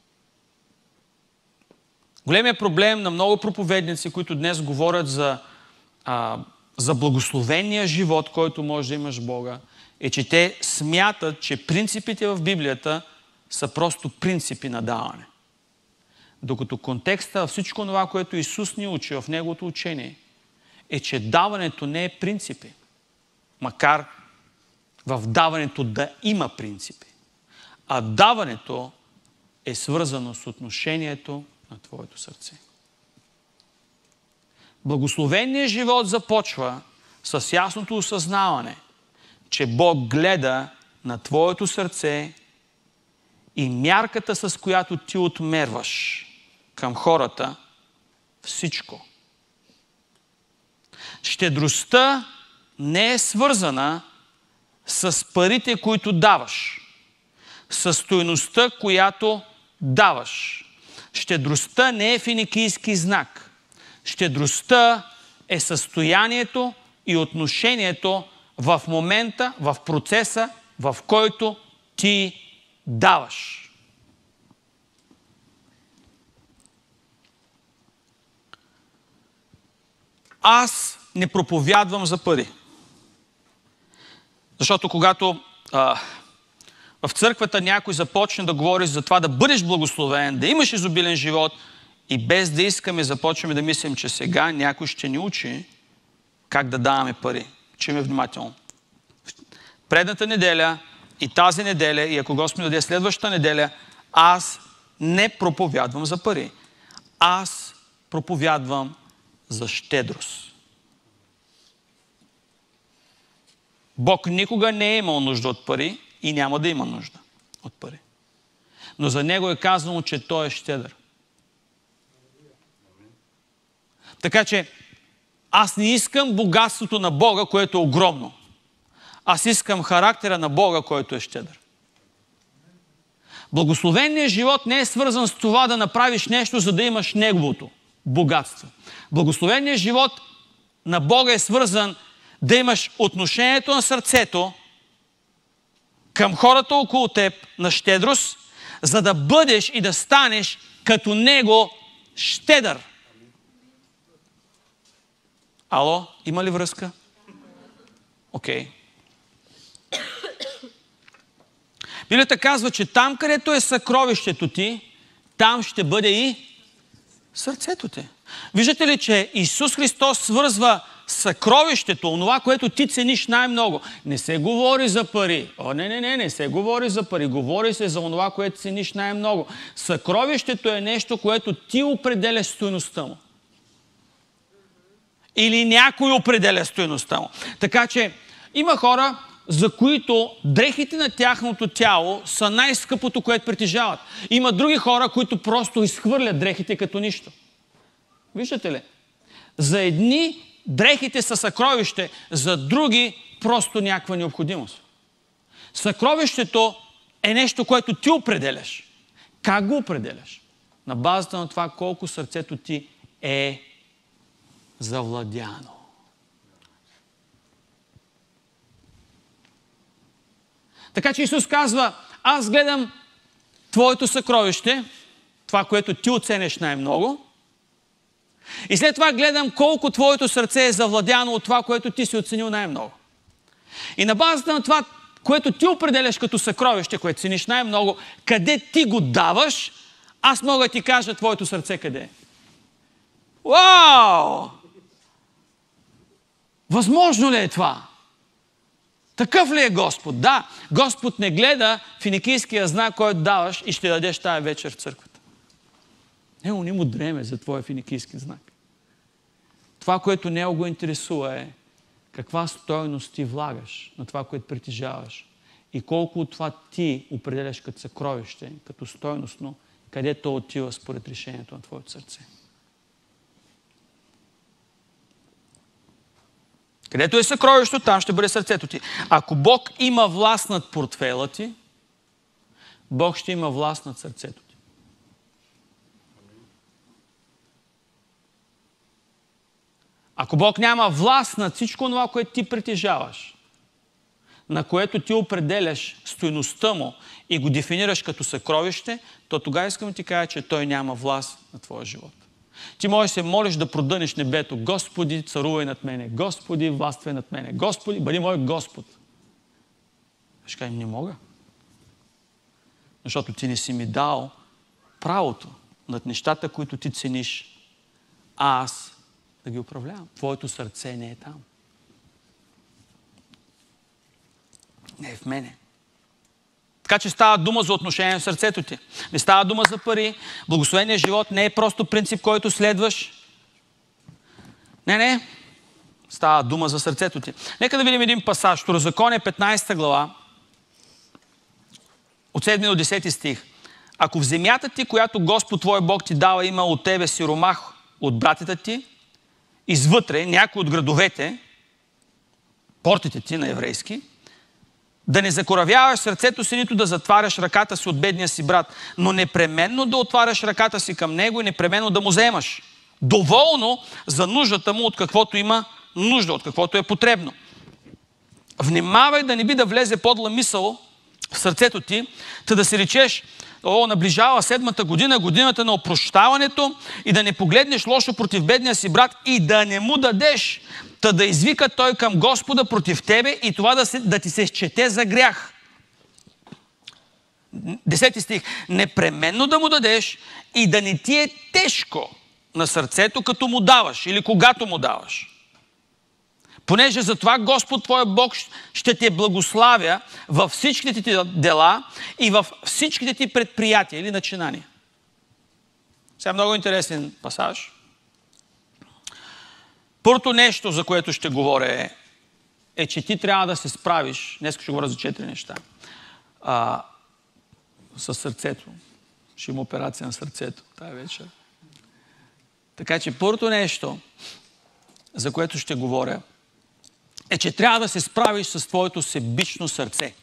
Големият проблем на много проповедници, които днес говорят за благословения живот, който може да имаш Бога, е, че те смятат, че принципите в Библията са просто принципи на даване. Докато контекста, всичко това, което Исус ни учи в Неговото учение, е, че даването не е принципи. Макар в даването да има принципи. А даването е свързано с отношението на твоето сърце. Благословеният живот започва, с ясното осъзнаване, че Бог гледа на твоето сърце и мярката, с която ти отмерваш към хората, всичко. Щедростта не е свързана с парите, които даваш, с стойността, която даваш. Щедростта не е финикийски знак. Щедростта е състоянието и отношението в момента, в процеса, в който ти даваш. Аз не проповядвам за пари. Защото когато в църквата някой започне да говори за това да бъдеш благословен, да имаш изобилен живот и без да искаме започваме да мислим, че сега някой ще ни учи как да даваме пари. Чуйме внимателно. Предната неделя и тази неделя, и ако Господ ми даде следващата неделя, аз не проповядвам за пари. Аз проповядвам за щедрост. Бог никога не е имал нужда от пари и няма да има нужда от пари. Но за Него е казано, че Той е щедър. Така че аз не искам богатството на Бога, което е огромно. Аз искам характера на Бога, който е щедър. Благословеният живот не е свързан с това да направиш нещо, за да имаш Неговото богатство. Благословеният живот на Бога е свързан да имаш отношението на сърцето към хората около теб на щедрост, за да бъдеш и да станеш като Него щедър. Ало, има ли връзка? Окей. Библията казва, че там, където е съкровището ти, там ще бъде и сърцето ти. Виждате ли, че Исус Христос свързва съкровището, онова, което ти цениш най-много. Не се говори за пари. Не се говори за пари. Говори се за онова, което цениш най-много. Съкровището е нещо, което ти определя стойността му. Или някой определя стойността му. Така че има хора, за които дрехите на тяхното тяло са най-скъпото, което притежават. Има други хора, които просто изхвърлят дрехите като нищо. Виждате ли? За едни дрехите са съкровище, за други просто някаква необходимост. Съкровището е нещо, което ти определяш. Как го определяш? На базата на това колко сърцето ти е завладяно. Така че Исус казва, аз гледам твоето съкровище, това, което ти оценеш най-много, и след това гледам колко твоето сърце е завладяно от това, което ти си оценил най-много. И на базата на това, което ти определяш като съкровище, което цениш най-много, къде ти го даваш, аз мога да ти кажа твоето сърце къде е. Вау! Възможно ли е това? Такъв ли е Господ? Да, Господ не гледа финикийския знак, който даваш и ще дадеш тая вечер в църквата. Него не му дреме за твоя финикийски знак. Това, което него го интересува е каква стойност ти влагаш на това, което притежаваш и колко от това ти определяш като съкровище, като стойностно, къде то отива според решението на твоето сърце. Където е съкровището, там ще бъде сърцето ти. Ако Бог има власт над портфейла ти, Бог ще има власт над сърцето ти. Ако Бог няма власт над всичко това, което ти притежаваш, на което ти определяш стойността му и го дефинираш като съкровище, то тогава искам да ти кажа, че той няма власт на твоя живот. Ти можеш да се молиш да продънеш небето. Господи, царувай над мене. Господи, властвай над мене. Господи, бъди мой Господ. Ще кажа, не мога. Защото ти не си ми дал правото над нещата, които ти цениш, аз да ги управлявам. Твоето сърце не е там. Не е в мене. Така че става дума за отношение в сърцето ти. Не става дума за пари. Благословеният живот не е просто принцип, който следваш. Не. Става дума за сърцето ти. Нека да видим един пасаж. Второзаконие, 15 глава, от 7 до 10 стих. Ако в земята ти, която Господ твой Бог ти дава, има от тебе сиромах от братята ти, извътре някой от градовете, портите ти на еврейски, да не закоравяваш сърцето си, нито да затваряш ръката си от бедния си брат, но непременно да отваряш ръката си към него и непременно да му вземаш. Доволно за нуждата му, от каквото има нужда, от каквото е потребно. Внимавай да не би да влезе подла мисъл в сърцето ти, та да си речеш: наближава 7-та година, годината на опрощаването, и да не погледнеш лошо против бедния си брат и да не му дадеш, та да извика той към Господа против тебе и това да ти се счете за грях. 10 стих. Непременно да му дадеш и да не ти е тежко на сърцето, като му даваш или когато му даваш. Понеже за това Господ твой Бог ще те благославя във всичките ти дела и във всичките ти предприятия или начинания. Сега много интересен пасаж. Първото нещо, за което ще говоря е, че ти трябва да се справиш. Днес ще говоря за 4 неща. Със сърцето. Ще има операция на сърцето тая вечер. Така че първото нещо, за което ще говоря, е, че трябва да се справиш с твоето себично сърце.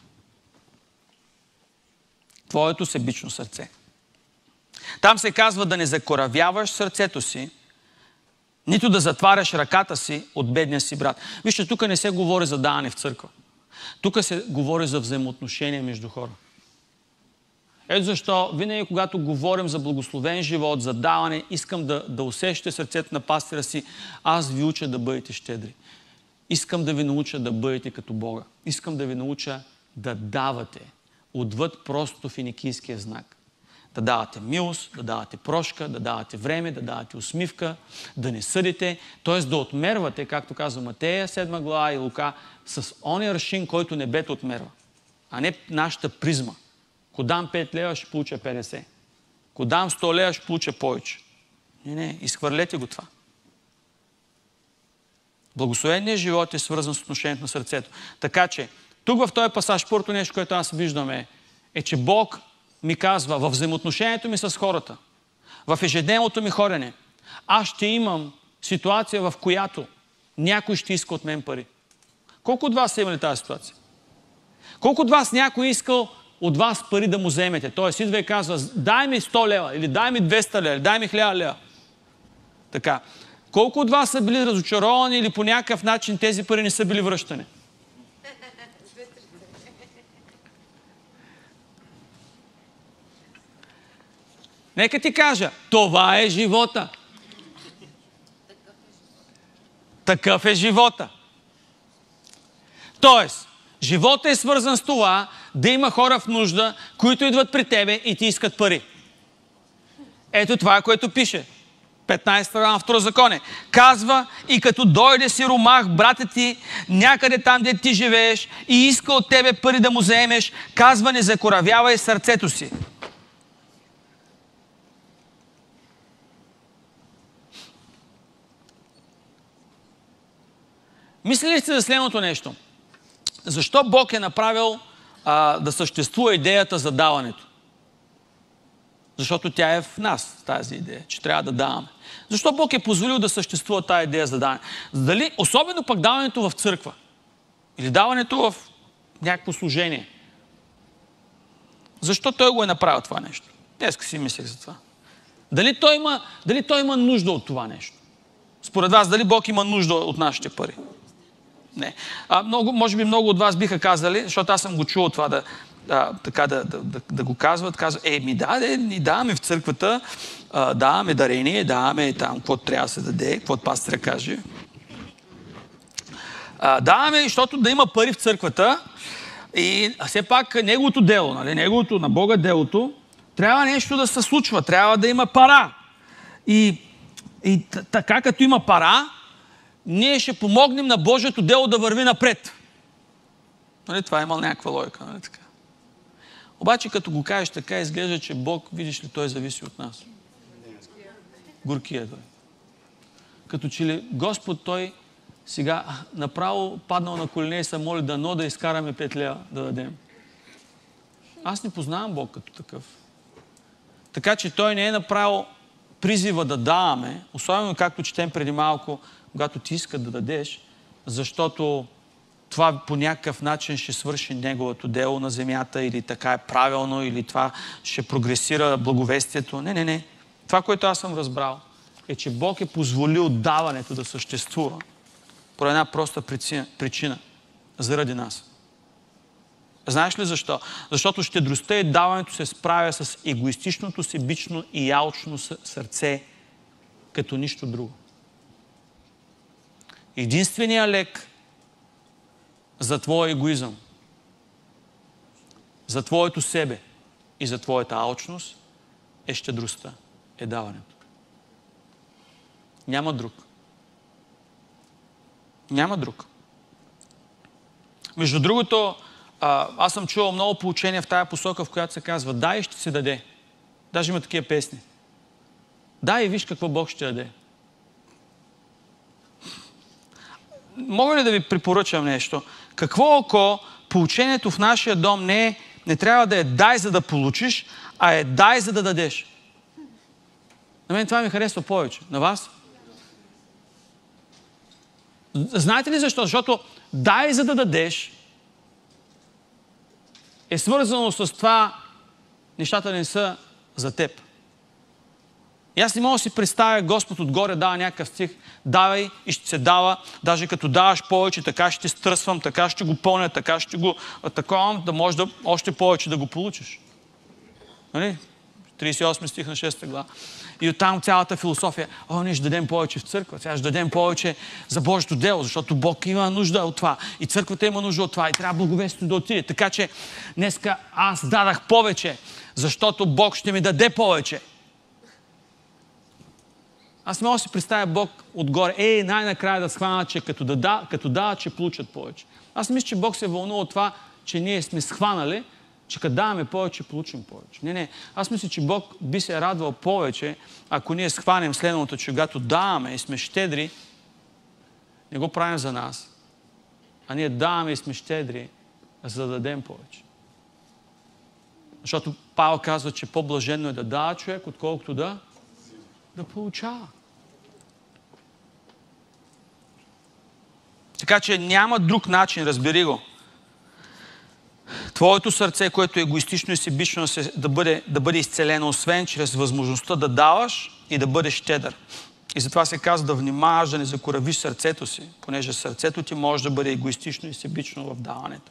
Твоето себично сърце. Там се казва да не закоравяваш сърцето си, нито да затваряш ръката си от бедния си брат. Вижте, тук не се говори за даване в църква. Тук се говори за взаимоотношения между хора. Ето защо винаги, когато говорим за благословен живот, за даване, искам да усещате сърцето на пастира си. Аз ви уча да бъдете щедри. Искам да ви науча да бъдете като Бога. Искам да ви науча да давате отвъд просто финикийския знак. Да давате милост, да давате прошка, да давате време, да давате усмивка, да не съдите, т.е. да отмервате, както казва Матея 7 глава и Лука, с ония аршин, който небето отмерва, а не нашата призма. Ако дам 5 лева, ще получа 50. Ако дам 100 лева, ще получа повече. Не, изхвърлете го това. Благословеният живот е свързан с отношението на сърцето. Така че, тук в този пасаж, първото нещо, което аз виждам е, че Бог ми казва, във взаимоотношението ми с хората, в ежедневното ми хорене, аз ще имам ситуация, в която някой ще иска от мен пари. Колко от вас са имали тази ситуация? Колко от вас някой искал от вас пари да му вземете? Тоест, идва и казва: дай ми 100 лева, или дай ми 200 лева, или дай ми 1000 лева. Така. Колко от вас са били разочаровани или по някакъв начин тези пари не са били връщани? Нека ти кажа, това е живота. Такъв е живота. Тоест, живота е свързан с това да има хора в нужда, които идват при тебе и ти искат пари. Ето това, което пише. 15 глава Второзаконие. Казва: и като дойде сиромах, братът ти, някъде там, де ти живееш, и иска от тебе пари да му вземеш, казва: не закоравявай сърцето си. Мислили ли сте за следното нещо? Защо Бог е направил да съществува идеята за даването? Защото тя е в нас, тази идея, че трябва да даваме. Защо Бог е позволил да съществува тази идея за даване? Дали, особено пък даването в църква или даването в някакво служение. Защо Той го е направил това нещо? Днеска си мислех за това. Дали той има нужда от това нещо? Според вас, дали Бог има нужда от нашите пари? Не. Може би много от вас биха казали, защото аз съм го чул това да го казват. Ни даваме в църквата, даваме дарение, даваме там, какво трябва да се даде, какво пастиря каже. Даваме, защото да има пари в църквата и все пак неговото дело, нали, неговото на Бога делото, трябва нещо да се случва, трябва да има пара. И така, като има пара, ние ще помогнем на Божието дело да върви напред. Нали, това има някаква логика. Нали, така. Обаче, като го кажеш така, изглежда, че Бог, видиш ли, Той зависи от нас. Горкия Той. Като че ли Господ, Той Сега направо паднал на колене и се моли дано да изкараме 5 лева да дадем. Аз не познавам Бог като такъв. Така че Той не е направил призива да даваме, особено както четем преди малко, когато ти иска да дадеш, защото това по някакъв начин ще свърши Неговото дело на земята, или така е правилно, или това ще прогресира благовестието. Не. Това, което аз съм разбрал, е, че Бог е позволил даването да съществува по една проста причина. Заради нас. Знаеш ли защо? Защото щедростта и даването се справя с егоистичното, себично и алчно сърце като нищо друго. Единственият лек за твоя егоизъм, за твоето себе и за твоята алчност е щедростта, е даването. Няма друг. Няма друг. Между другото, аз съм чувал много поучения в тая посока, в която се казва: дай и ще се даде. Даже има такива песни. Дай и виж какво Бог ще даде. Мога ли да ви препоръчам нещо? Какво ако поучението в нашия дом не трябва да е дай за да получиш, а е дай за да дадеш? На мен това ми харесва повече. На вас? Знаете ли защо? Защото дай за да дадеш е свързано с това нещата не са за теб. И аз не мога да си представя Господ отгоре дава някакъв стих: давай и ще се дава, даже като даваш повече, така ще стръсвам, така ще го пълня, така ще го атаковам, да можеш да още повече да го получиш. Нали? 38 стих на 6 глава. И оттам цялата философия: ние ще дадем повече в църква, сега ще дадем повече за Божието дело, защото Бог има нужда от това. И църквата има нужда от това. И трябва благовестието да отиде. Така че днеска аз дадах повече, защото Бог ще ми даде повече. Аз не мога да си представя Бог отгоре: най-накрая да схвана, че като дават, ще получат повече. Аз мисля, че Бог се вълнува от това, че ние сме схванали, че като даваме повече, получим повече. Не. Аз мисля, че Бог би се радвал повече, ако ние схванем следното, че когато даваме и сме щедри, не го правим за нас, а ние даваме и сме щедри, за да дадем повече. Защото Павел казва, че по-блаженно е да дава човек, отколкото да получава. Така че няма друг начин, разбери го. Твоето сърце, което е егоистично и себично, да бъде изцелено, освен чрез възможността да даваш и да бъдеш щедър. И затова се казва да внимаваш да не закоравиш сърцето си, понеже сърцето ти може да бъде егоистично и себично в даването.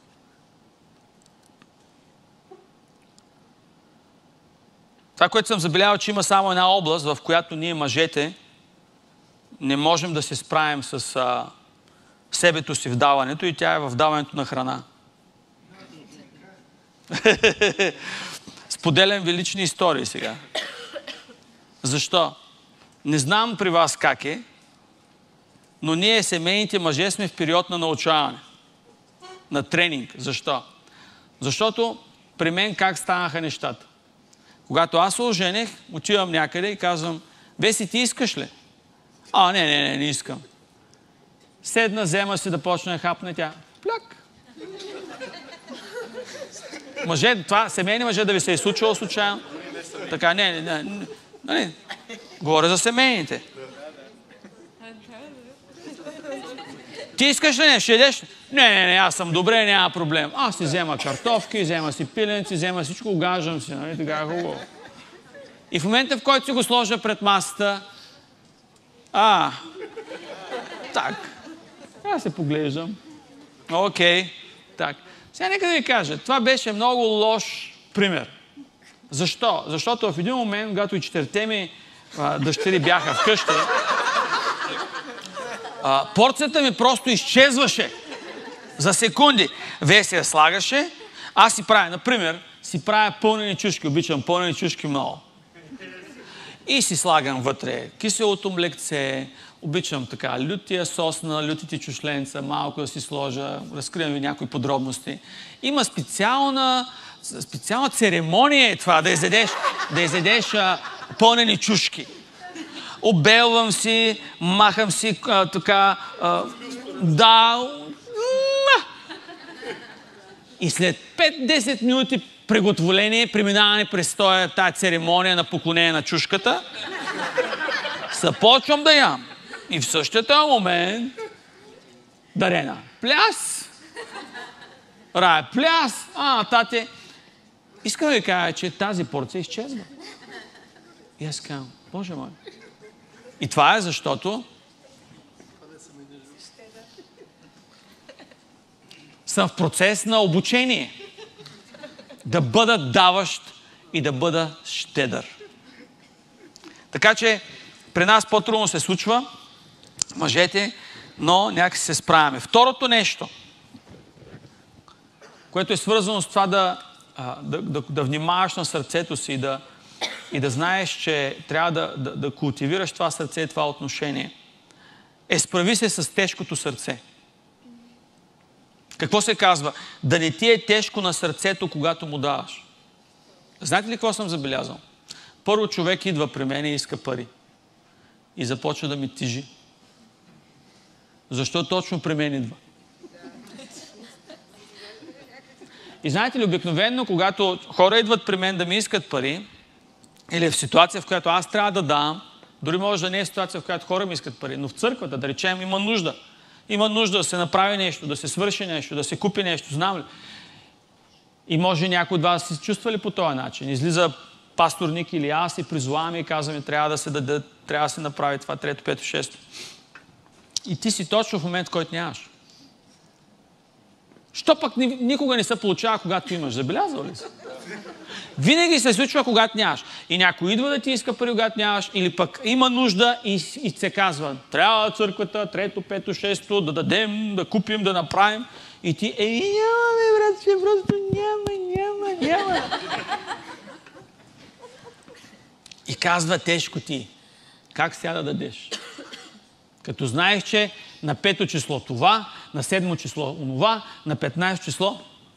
Това, което съм забелязал, че има само една област, в която ние, мъжете, не можем да се справим с себето си в даването, и тя е в даването на храна. Споделям ви лични истории сега. Защо? Не знам при вас как е, но ние, семейните мъже, сме в период на научаване, на тренинг. Защо? Защото при мен как станаха нещата? Когато аз се оженех, отивам някъде и казвам: Веси, ти искаш ли? Не искам. Седна, взема си да почне да хапне тя. Пляк. Мъже, това семейни мъже да ви се е случило случайно? Така, не. Говоря за семейните. Ти искаш ли не? Ще ядеш ли? Не, аз съм добре, няма проблем. Аз си взема картофки, взема си пиленци, взема всичко, угаждам си, нали, така е хубаво. И в момента, в който си го сложа пред масата, так, аз се поглеждам. Окей, так. Сега нека да ви кажа, това беше много лош пример. Защо? Защото в един момент, когато и 4-те ми дъщери бяха вкъщи, порцията ми просто изчезваше за секунди. Веси я слагаше, аз си правя, например, пълнени чушки, обичам пълнени чушки много. И си слагам вътре киселото млекце, обичам така лютия сос на лютите чушленца, малко да си сложа, разкривам ви някои подробности. Има специална церемония е това, да изядеш пълнени чушки. Обелвам си, махам си Да. И след 5-10 минути приготовление, преминаване през тази церемония на поклонение на чушката, започвам да ям. И в същия момент Дарена. Пляс! Рая, пляс! Тате, искам да ви кажа, че тази порция изчезва. И аз казвам, Боже мой. И това е защото съм в процес на обучение. Да бъда даващ и да бъда щедър. Така че при нас по-трудно се случва, мъжете, но някак се справяме. Второто нещо, което е свързано с това да внимаваш на сърцето си и да знаеш, че трябва да култивираш това сърце и това отношение, справи се с тежкото сърце. Какво се казва? Да не ти е тежко на сърцето, когато му даваш. Знаете ли какво съм забелязал? Първо човек идва при мен и иска пари. И започва да ми тежи. Защо точно при мен идва? И знаете ли, обикновено, когато хора идват при мен да ми искат пари, или в ситуация, в която аз трябва да дам, дори може да не е ситуация, в която хора ми искат пари, но в църквата, да речем, има нужда. Има нужда да се направи нещо, да се свърши нещо, да се купи нещо, знам ли? И може някой от вас се чувства ли по този начин? Излиза пастор Ник или аз и призоваваме и казваме, трябва да се даде, трябва да се направи това, 3, 5, 6. И ти си точно в момент, в който нямаш. Що пък никога не се получава, когато имаш? Забелязал ли си? Винаги се случва, когато нямаш. И някой идва да ти иска пари, когато нямаш, или пък има нужда и се казва, трябва църквата, 3, 5, 6, да дадем, да купим, да направим. И ти, нямаме, братче, просто няма. И казва, тежко ти. Как сега да дадеш? Като знаеш, че на 5 число това, на 7 число онова, на 15 число...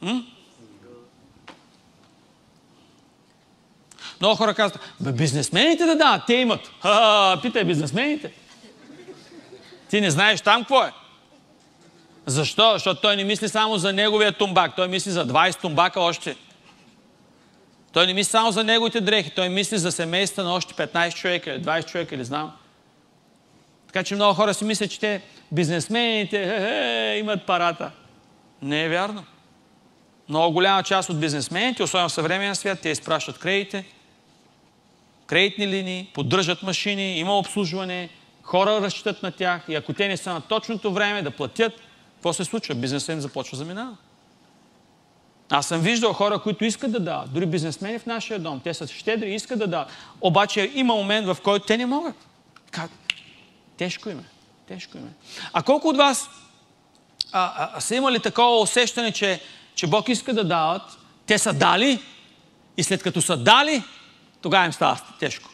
Много хора казват, бизнесмените да дават, те имат. Питай бизнесмените. Ти не знаеш там какво е. Защо? Защото той не мисли само за неговия тумбак, той мисли за 20 тумбака още. Той не мисли само за неговите дрехи, той мисли за семейства на още 15 човека или 20 човека или знам. Така че много хора си мислят, че те бизнесмените имат парата. Не е вярно. Много голяма част от бизнесмените, особено в съвременния свят, те изпращат кредитни линии, поддържат машини, има обслужване, хора разчитат на тях и ако те не са на точното време да платят, какво се случва? Бизнесът им започва да заминава. Аз съм виждал хора, които искат да дават, дори бизнесмени в нашия дом, те са щедри и искат да дават. Обаче има момент, в който те не могат. Как? Тежко им е. А колко от вас са имали такова усещане, че Бог иска да дават, те са дали и след като са дали, тогава им става тежко.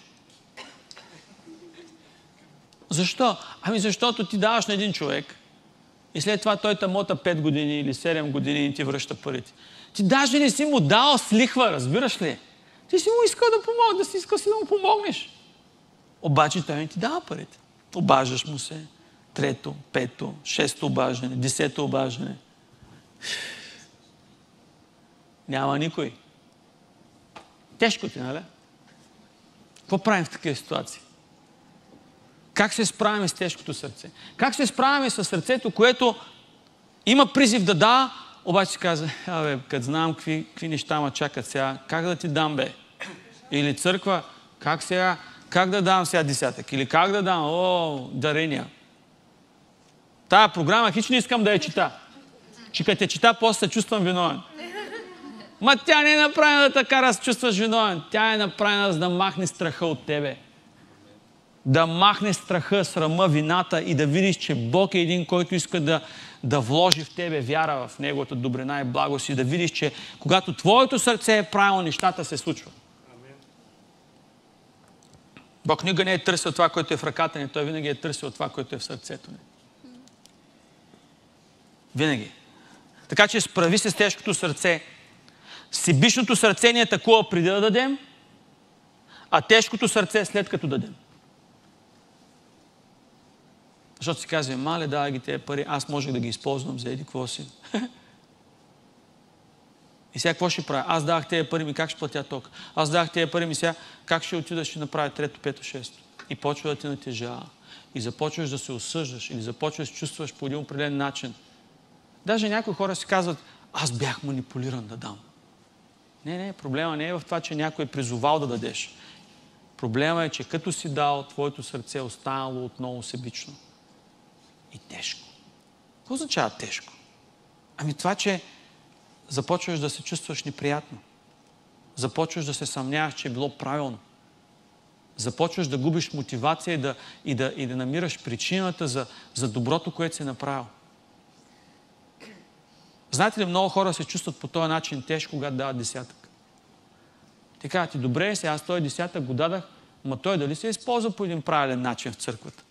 Защо? Защото ти даваш на един човек и след това той тамота 5 години или 7 години и ти връща парите. Ти даже не си му дал с лихва, разбираш ли? Ти си му искал да помогнеш, да си искал си да му помогнеш. Обаче той не ти дава парите. Обаждаш му се. 3-то, 5-то, 6-то обаждане, 10-то обаждане. Няма никой. Тежко ти, нали? Какво правим в такива ситуации? Как се справяме с тежкото сърце? Как се справяме с сърцето, което има призив да дава, обаче казва, като знам какви неща ма чакат сега, как да ти дам, бе? Или църква, как да дам сега десятък? Или как да дам, дарения? Тая програма хич не искам да я чита. Че като я чита, после се чувствам виновен. Ма тя не е направена да така да се чувстваш виновен. Тя е направена за да махне страха от тебе. Да махне страха, срама, вината и да видиш, че Бог е един, който иска да вложи в тебе вяра в Неговата добрина и благост и да видиш, че когато твоето сърце е правилно, нещата се случват. Бог никога не е търсил това, което е в ръката ни. Той винаги е търсил това, което е в сърцето ни. Винаги. Така че справи се с тежкото сърце. Сибишното сърце ни е такова преди да дадем, а тежкото сърце след като дадем. Защото си казва, мале, давай ги тези пари, аз можех да ги използвам за еди какво си. И сега какво ще правя? Аз давах тези пари ми, как ще платя тока? Аз давах тези пари ми, сега как ще отида, ще направя трето, пето, шесто? И почва да ти натежава. И започваш да се осъждаш, или започваш да чувстваш по един определен начин. Даже някои хора си казват, аз бях манипулиран да дам. Не, проблема не е в това, че някой е призовал да дадеш. Проблема е, че като си дал, твоето сърце е останало отново себично. И тежко. Какво означава тежко? Ами това, че започваш да се чувстваш неприятно. Започваш да се съмняваш, че е било правилно. Започваш да губиш мотивация и да намираш причината за доброто, което си направил. Знаете ли, много хора се чувстват по този начин тежко, когато дават десятък. Те казват, добре, сега аз този десятък го дадах, но той дали се използва по един правилен начин в църквата?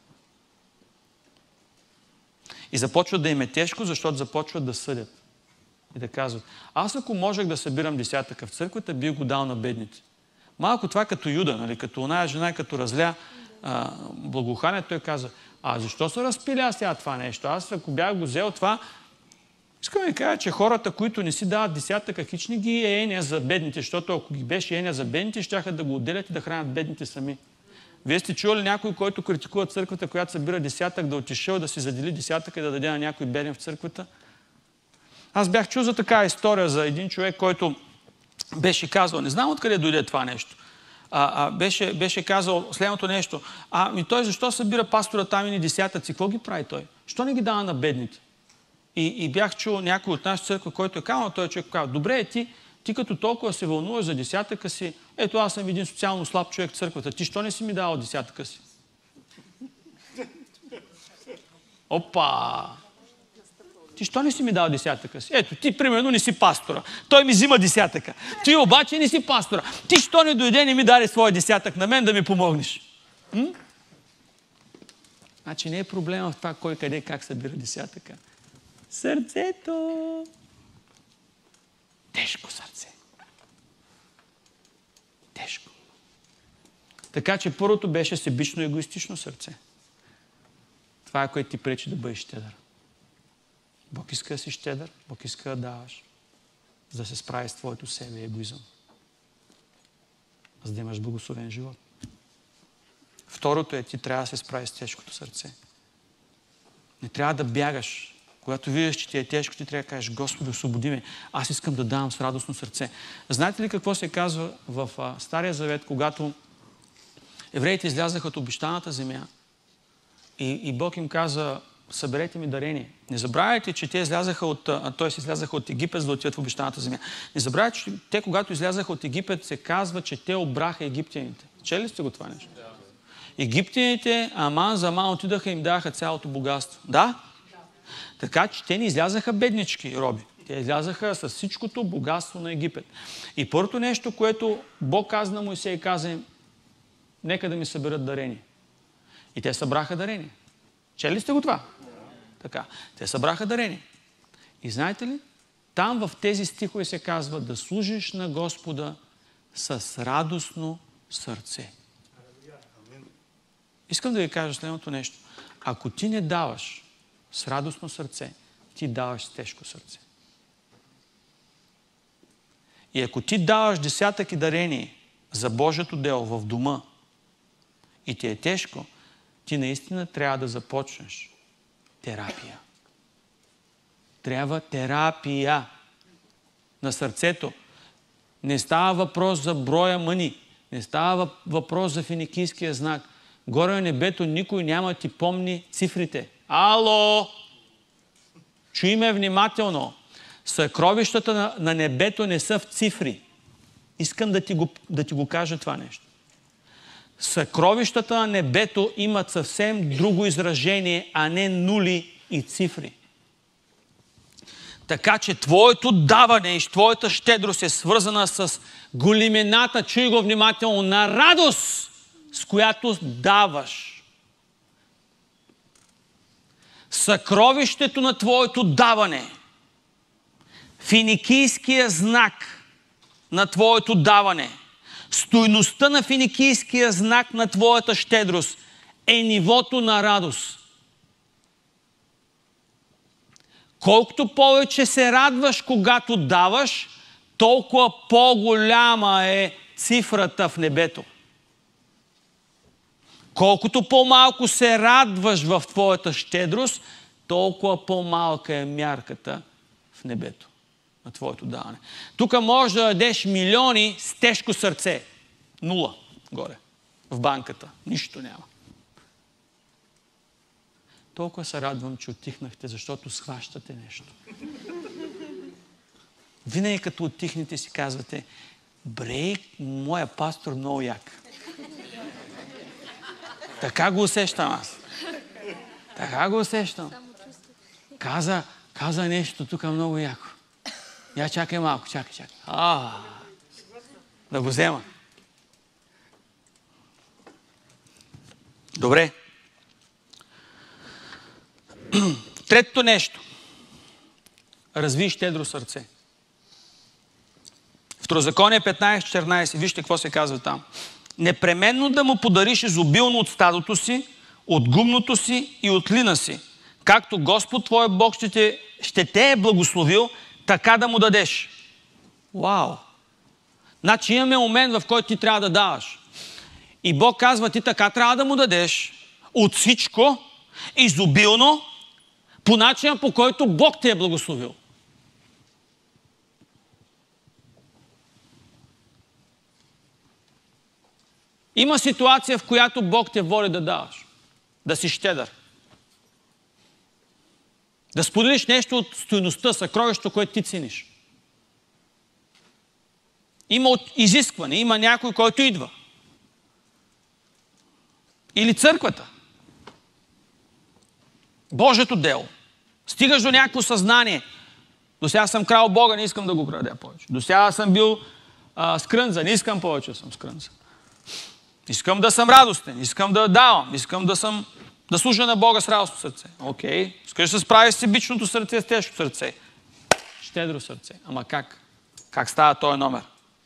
И започват да им е тежко, защото започват да съдят. И да казват, аз ако можех да събирам десятъка в църквата, бих го дал на бедните. Малко това като Юда, нали? Като оная жена, като разля благоухание, той каза, защо се разпиля сега това нещо? Аз ако бях го взел това, искам да ви кажа, че хората, които не си дават десятъка, хич не ги е еня за бедните, защото ако ги беше еня за бедните, щяха да го отделят и да хранят бедните сами. Вие сте чували някой, който критикува църквата, която събира десятък, да отишъл, да си задели десятъка и да даде на някой беден в църквата? Аз бях чул за такава история за един човек, който беше казал, не знам откъде дойде това нещо, беше казал следното нещо. Той защо събира пастора там и десятъци? Какво ги прави той? Що не ги дава на бедните? И бях чул някой от нашата църква, който е казал, той човек казва, добре, ти като толкова се вълнуваш за десятъка си, ето аз съм един социално слаб човек в църквата, ти що не си ми дал десятъка си? Опа! Ти що не си ми дал десятъка си? Ето, ти примерно не си пастора. Той ми взима десятъка. Ти обаче не си пастора. Ти що не дойде, не ми даде своя десятък на мен да ми помогнеш? Значи не е проблема в това кой къде как събира десятъка. Сърцето. Тежко сърце. Тежко. Така че първото беше себично егоистично сърце. Това е, което ти пречи да бъдеш щедър. Бог иска да си щедър, Бог иска да даваш, за да се справи с твоето себе и егоизъм. За да имаш благословен живот. Второто е, ти трябва да се справиш с тежкото сърце. Не трябва да бягаш. Когато видиш, че ти е тежко, ти трябва да кажеш, Господи, освободи ме. Аз искам да давам с радостно сърце. Знаете ли какво се казва в Стария Завет, когато евреите излязаха от обещаната земя и Бог им каза, съберете ми дарение. Не забравяйте, че те излязаха от Египет, за да отидат в обещаната земя. Не забравяйте, че те, когато излязаха от Египет, се казва, че те обраха египтяните. Чели сте го това нещо? Да. Египтяните, аман за аман, отидаха и им даха цялото богатство. Да? Така че те не излязаха беднички роби. Те излязаха с всичкото богатство на Египет. И първото нещо, което Бог каза на Моисей, каза им, нека да ми съберат дарение. И те събраха дарение. Чели сте го това? Така. Те събраха дарение. И знаете ли? Там в тези стихове се казва да служиш на Господа с радостно сърце. Искам да ви кажа следното нещо. Ако ти не даваш с радостно сърце, ти даваш с тежко сърце. И ако ти даваш десятък и дарение за Божието дело в дома и ти е тежко, ти наистина трябва да започнеш терапия. Трябва терапия на сърцето. Не става въпрос за броя мъни. Не става въпрос за финикийския знак. Горе на небето никой няма ти помни цифрите. Ало! Чуй ме внимателно. Съкровищата на небето не са в цифри. Искам да ти го кажа това нещо. Съкровищата на небето имат съвсем друго изражение, а не нули и цифри. Така че твоето даване и твоята щедрост е свързана с големината, чуй го внимателно, на радост, с която даваш. Съкровището на твоето даване, финикийския знак на твоето даване, стойността на финикийския знак на твоята щедрост е нивото на радост. Колкото повече се радваш, когато даваш, толкова по-голяма е цифрата в небето. Колкото по-малко се радваш в твоята щедрост, толкова по-малка е мярката в небето на твоето даване. Тук можеш да дадеш милиони с тежко сърце. 0 горе в банката. Нищо няма. Толкова се радвам, че отихнахте, защото схващате нещо. Винаги като отихнете си казвате: бре, моя пастор много як. Така го усещам аз. Така го усещам. Каза нещо тук много яко. Я чакай малко, чакай. Да го взема. Добре. Третото нещо. Разви щедро сърце. Второзаконие 15:14. Вижте какво се казва там. Непременно да му подариш изобилно от стадото си, от гумното си и от лина си. Както Господ твой Бог ще те е благословил, така да му дадеш. Вау! Значи имаме момент, в който ти трябва да даваш. И Бог казва, ти така трябва да му дадеш от всичко, изобилно, по начина, по който Бог те е благословил. Има ситуация, в която Бог те воли да даваш. Да си щедър. Да споделиш нещо от стойността, съкровището, което ти цениш. Има изискване, има някой, който идва. Или църквата. Божието дело. Стигаш до някакво съзнание. До сега съм крал Бога, не искам да го крадя повече. До сега съм бил скрънза, не искам повече да съм скрънза. Искам да съм радостен, искам да давам, искам да служа на Бога с радостно сърце. Окей. Искаш да се справиш с ебичното сърце, с тежко сърце. Щедро сърце. Ама как? Как става този номер?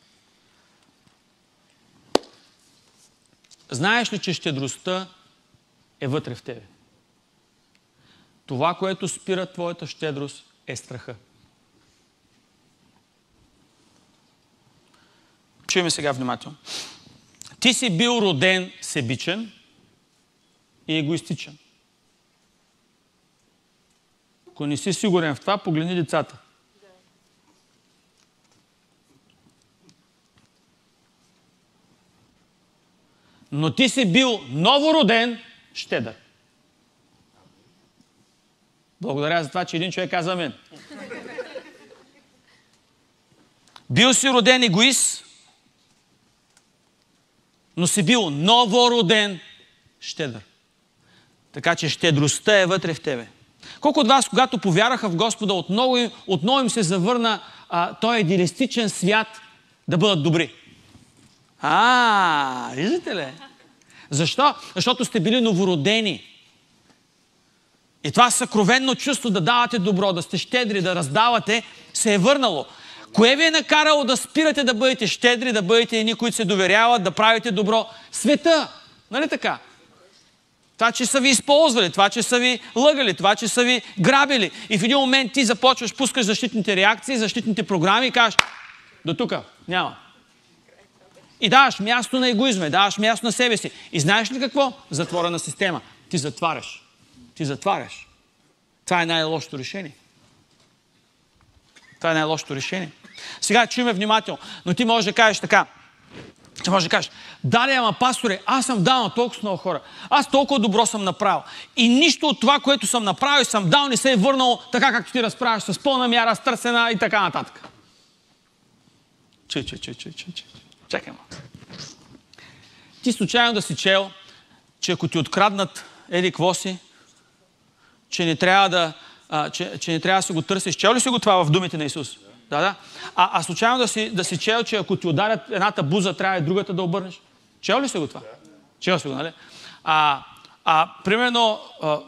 Знаеш ли, че щедростта е вътре в тебе? Това, което спира твоята щедрост, е страха. Чуйме сега внимателно. Ти си бил роден себичен и егоистичен. Ако не си сигурен в това, погледни децата. Но ти си бил новороден щедър. Благодаря за това, че един човек каза амен. Бил си роден егоист, но си бил новороден щедър. Така че щедростта е вътре в тебе. Колко от вас, когато повяраха в Господа, отново им се завърна този идеалистичен свят да бъдат добри? Виждате ли? Защо? Защото сте били новородени. И това съкровенно чувство да давате добро, да сте щедри, да раздавате, се е върнало. Кое ви е накарало да спирате да бъдете щедри, да бъдете едни, които се доверяват, да правите добро? Света! Нали така? Това, че са ви използвали, това, че са ви лъгали, това, че са ви грабили. И в един момент ти започваш, пускаш защитните реакции, защитните програми и кажеш: до тук, няма. И даваш място на егоизма, даваш място на себе си. И знаеш ли какво? Затворена система. Ти затваряш. Ти затваряш. Това е най-лошото решение. Това е най-лошото решение. Сега чуйме внимателно. Но ти можеш да кажеш така. Ти можеш да кажеш: да, ама пасторе, аз съм дал на толкова много хора. Аз толкова добро съм направил. И нищо от това, което съм направил и съм дал, не се е върнало така, както ти разправяш, с пълна мяра, с търсена и така нататък. Чакай малко. Ти случайно да си чел, че ако ти откраднат еди какво си, че не трябва да си го търсиш. Чел ли си го това в думите на Исус? Да. А случайно да си чел, че ако ти ударят едната буза, трябва и другата да обърнеш? Чел ли си го това? Чел си го, нали? Примерно,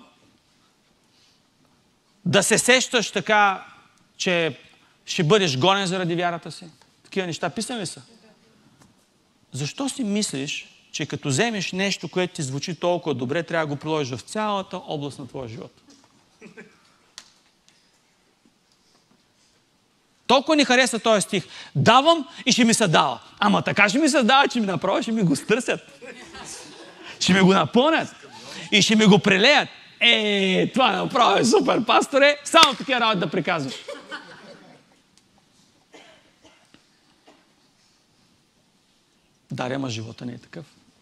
да се сещаш така, че ще бъдеш гонен заради вярата си. Такива неща писани ли са? Защо си мислиш, че като вземеш нещо, което ти звучи толкова добре, трябва да го приложиш в цялата област на твоя живот? Толкова ни хареса този стих. Давам и ще ми се дава. Ама така ще ми се дава, че ми направо ще ми го стърсят. Ще ми го напълнят. И ще ми го прелеят. Това направо е супер, пасторе. Само такива работи да приказваш. Даря, ама живота не е такъв.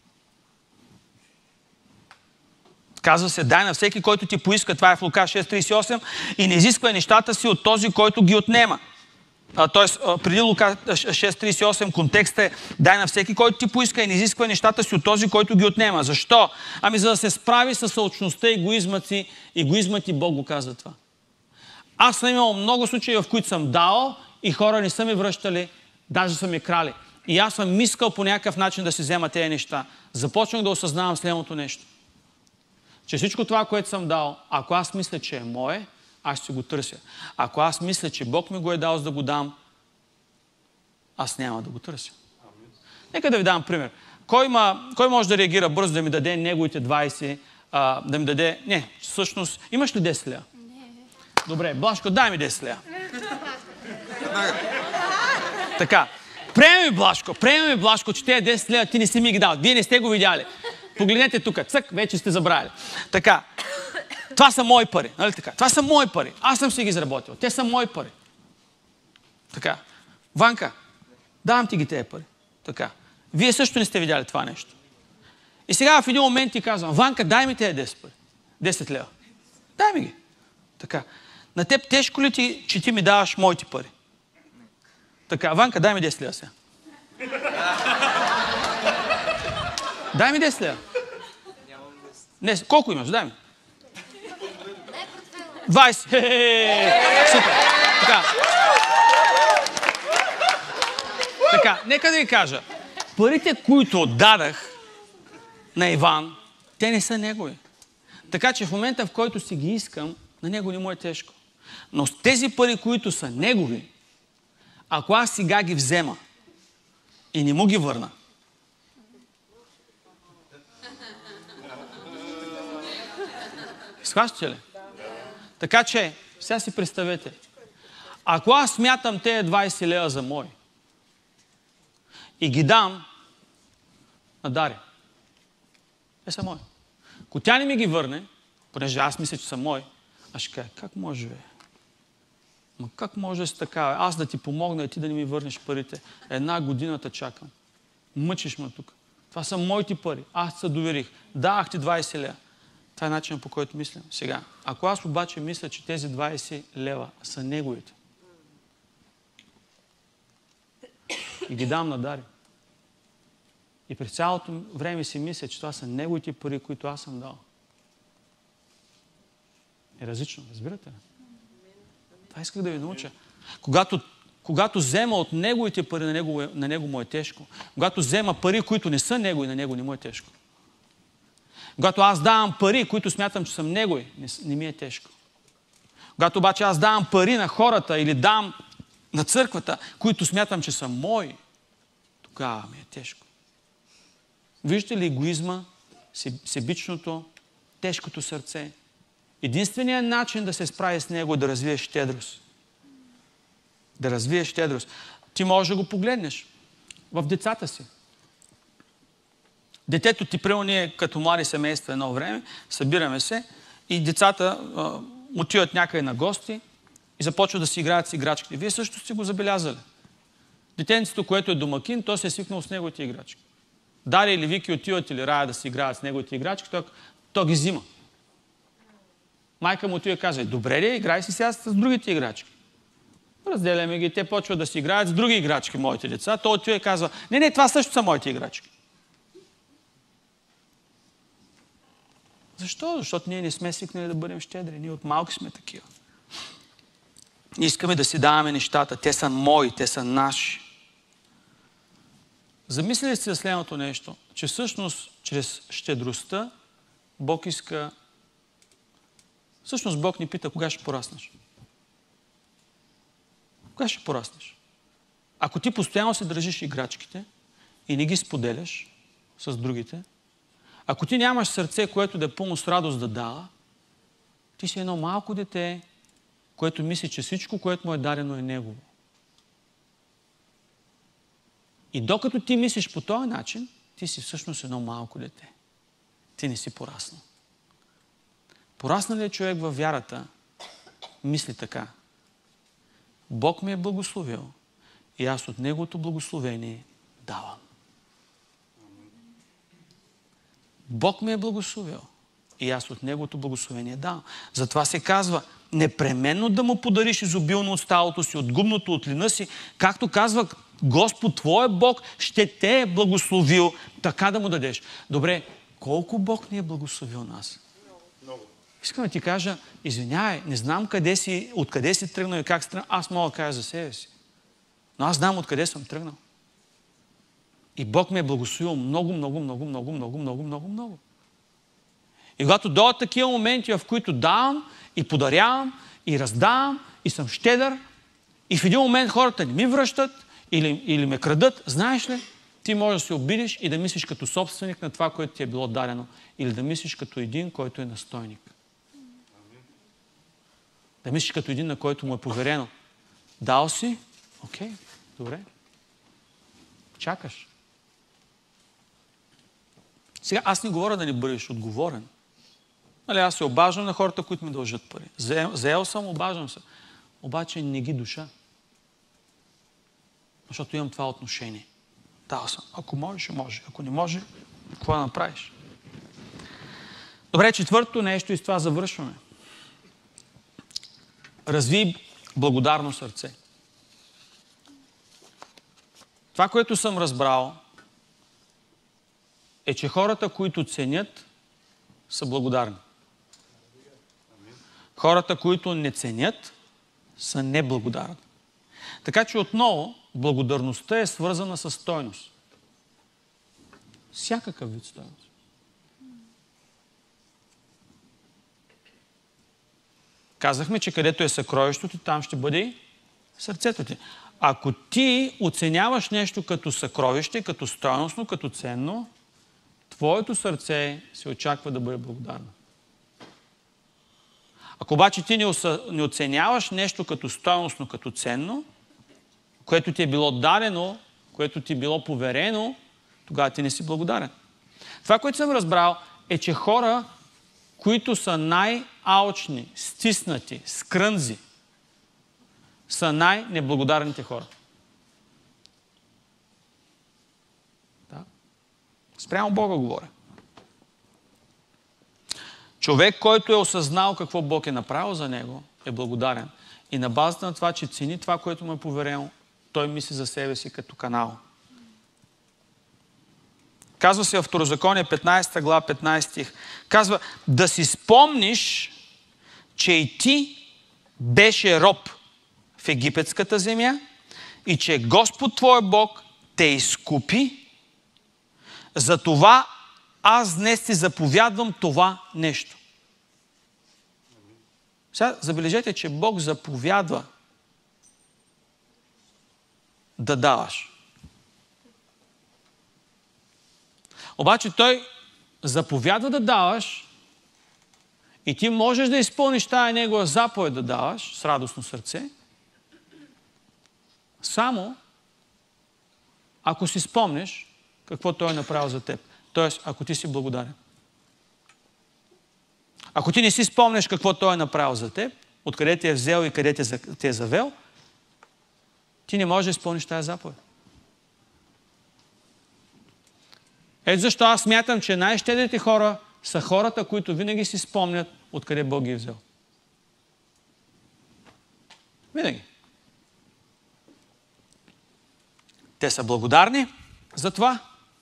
Казва се, дай на всеки, който ти поиска. Това е в Лука 6.38. И не изисква нещата си от този, който ги отнема. Тоест, преди Лука 6.38 контекстът е, дай на всеки, който ти поиска и не изисква нещата си от този, който ги отнема. Защо? Ами за да се справи с алчността и егоизмът ти, Бог го казва това. Аз съм имал много случаи, в които съм дал и хора не са ми връщали, даже са ми крали. И аз съм искал по някакъв начин да си взема тези неща. Започнах да осъзнавам следното нещо. Че всичко това, което съм дал, ако аз мисля, че е мое, аз ще го търся. Ако аз мисля, че Бог ми го е дал за да го дам, аз няма да го търся. Нека да ви дам пример. Кой може да реагира бързо да ми даде неговите 20, да ми даде... Не, всъщност, имаш ли 10 лева? Не. Добре, Блашко, дай ми 10 лева. Така, приеми Блашко, че тези 10 лева ти не си ми ги дал. Вие не сте го видяли. Погледнете тук, цък, вече сте забравили. Така, това са мои пари, нали така? Това са мои пари. Аз съм си ги заработил. Те са мои пари. Така, Ванка, давам ти ги тези пари. Така, вие също не сте видяли това нещо. И сега в един момент ти казвам, Ванка, дай ми тези 10 пари. 10 лева. Дай ми ги. Така, на теб тежко ли ти, че ти ми даваш моите пари? Така, Ванка, дай ми 10 лева сега. Дай ми 10 лева. Не, колко имаш? Дай ми. 20. Супер. Така, нека да ви кажа. Парите, които дадах на Иван, те не са негови. Така че в момента, в който си ги искам, на него не му е тежко. Но с тези пари, които са негови, ако аз сега ги взема и не му ги върна, схващате ли? Така че, сега си представете, ако аз смятам тези 20 лева за мои и ги дам на Дария, те са мои. Ако тя не ми ги върне, понеже аз мисля, че са мои, аз ще кажа, как може, бе? Ма как може да си така, бе? Аз да ти помогна и ти да не ми върнеш парите. 1 година те чакам. Мъчиш ме тук. Това са моите пари. Аз се доверих. Давах ти 20 лева. Това е начинът, по който мислям. Сега, ако аз обаче мисля, че тези 20 лева са неговите и ги дам на Дари, и през цялото време си мисля, че това са неговите пари, които аз съм дал, е различно. Разбирате ли? Това исках да ви науча. Когато взема от неговите пари, на него му е тежко. Когато взема пари, които не са негови, на него не му е тежко. Когато аз давам пари, които смятам, че съм негови, не ми е тежко. Когато обаче аз давам пари на хората или дам на църквата, които смятам, че са мои, тогава ми е тежко. Виждате ли егоизма, себичното, тежкото сърце? Единственият начин да се справи с него е да развиеш щедрост. Да развиеш щедрост. Ти можеш да го погледнеш в децата си. Детето ти, примерно, ние като млади семейства едно време, събираме се и децата отиват някъде на гости и започват да си играят с играчките. Вие също сте го забелязали. Детенцето, което е домакин, то се е свикнал с неговите играчки. Дари или Вики отиват или Рая да си играят с неговите играчки, то ги взима. Майка му отива и казва, добре ли, играй си сега с другите играчки. Разделяме ги, те почват да си играят с други играчки, моите деца. Той отива и казва, не, това също са моите играчки. Защо? Защото ние не сме свикнали да бъдем щедри. Ние от малки сме такива. Ние искаме да си даваме нещата. Те са мои, те са наши. Замислили сте за следното нещо, че всъщност чрез щедростта Бог иска... Всъщност Бог ни пита, кога ще пораснеш? Кога ще пораснеш? Ако ти постоянно се държиш играчките и не ги споделяш с другите, ако ти нямаш сърце, което да е пълно с радост да дава, ти си едно малко дете, което мисли, че всичко, което му е дадено, е негово. И докато ти мислиш по този начин, ти си всъщност едно малко дете. Ти не си пораснал. Порасналият човек във вярата мисли така. Бог ме е благословил и аз от Неговото благословение давам. Бог ме е благословил и аз от Неговото благословение давам. Затова се казва, непременно да му подариш изобилно от сталото си, от гумното, от лина си, както казва Господ, твоя Бог ще те е благословил, така да му дадеш. Добре, колко Бог ни е благословил нас? Много. Искам да ти кажа, извинявай, не знам откъде си тръгнал и как си тръгнал, аз мога да кажа за себе си. Но аз знам откъде съм тръгнал. И Бог ме е благословил много, много, много, много, много, много, много, много. И когато дойдат такива моменти, в които давам и подарявам и раздавам и съм щедър и в един момент хората не ми връщат или ме крадат, знаеш ли, ти можеш да се обидиш и да мислиш като собственик на това, което ти е било дадено, или да мислиш като един, който е настойник. Да мислиш като един, на който му е поверено. Дал си? Окей, добре. Чакаш. Сега аз не говоря да не бъдеш отговорен. Нали, аз се обаждам на хората, които ми дължат пари. Заел съм, обаждам се. Обаче не ги душа. Защото имам това отношение. Дал съм. Ако може, ще може. Ако не може, какво да направиш? Добре, четвъртото нещо и с това завършваме. Разви благодарно сърце. Това, което съм разбрал, е, че хората, които ценят, са благодарни. Хората, които не ценят, са неблагодарни. Така че отново, благодарността е свързана с стойност. Всякакъв вид стойност. Казахме, че където е съкровището ти, там ще бъде и сърцето ти. Ако ти оценяваш нещо като съкровище, като стойностно, като ценно, твоето сърце се очаква да бъде благодарно. Ако обаче ти не оценяваш нещо като стойностно, като ценно, което ти е било дадено, което ти е било поверено, тогава ти не си благодарен. Това, което съм разбрал, е, че хора, които са най-алчни, стиснати, скрънзи, са най-неблагодарните хора. Да? Спрямо Бога говоря. Човек, който е осъзнал какво Бог е направил за него, е благодарен. И на базата на това, че цени това, което му е поверено, той мисли за себе си като канал. Казва се във Второзаконие 15 глава 15 стих. Казва, да си спомниш, че и ти беше роб в египетската земя и че Господ твой Бог те изкупи. Затова аз днес ти заповядвам това нещо. Сега забележете, че Бог заповядва да даваш. Обаче Той заповядва да даваш и ти можеш да изпълниш тая Негова заповед да даваш с радостно сърце, само ако си спомнеш какво Той е направил за теб. Тоест, ако ти си благодарен. Ако ти не си спомнеш какво Той е направил за теб, откъде те е взел и къде те е завел, ти не можеш да изпълниш тази заповед. Ето защо аз смятам, че най-щедрите хора са хората, които винаги си спомнят откъде Бог ги е взел. Винаги. Те са благодарни за това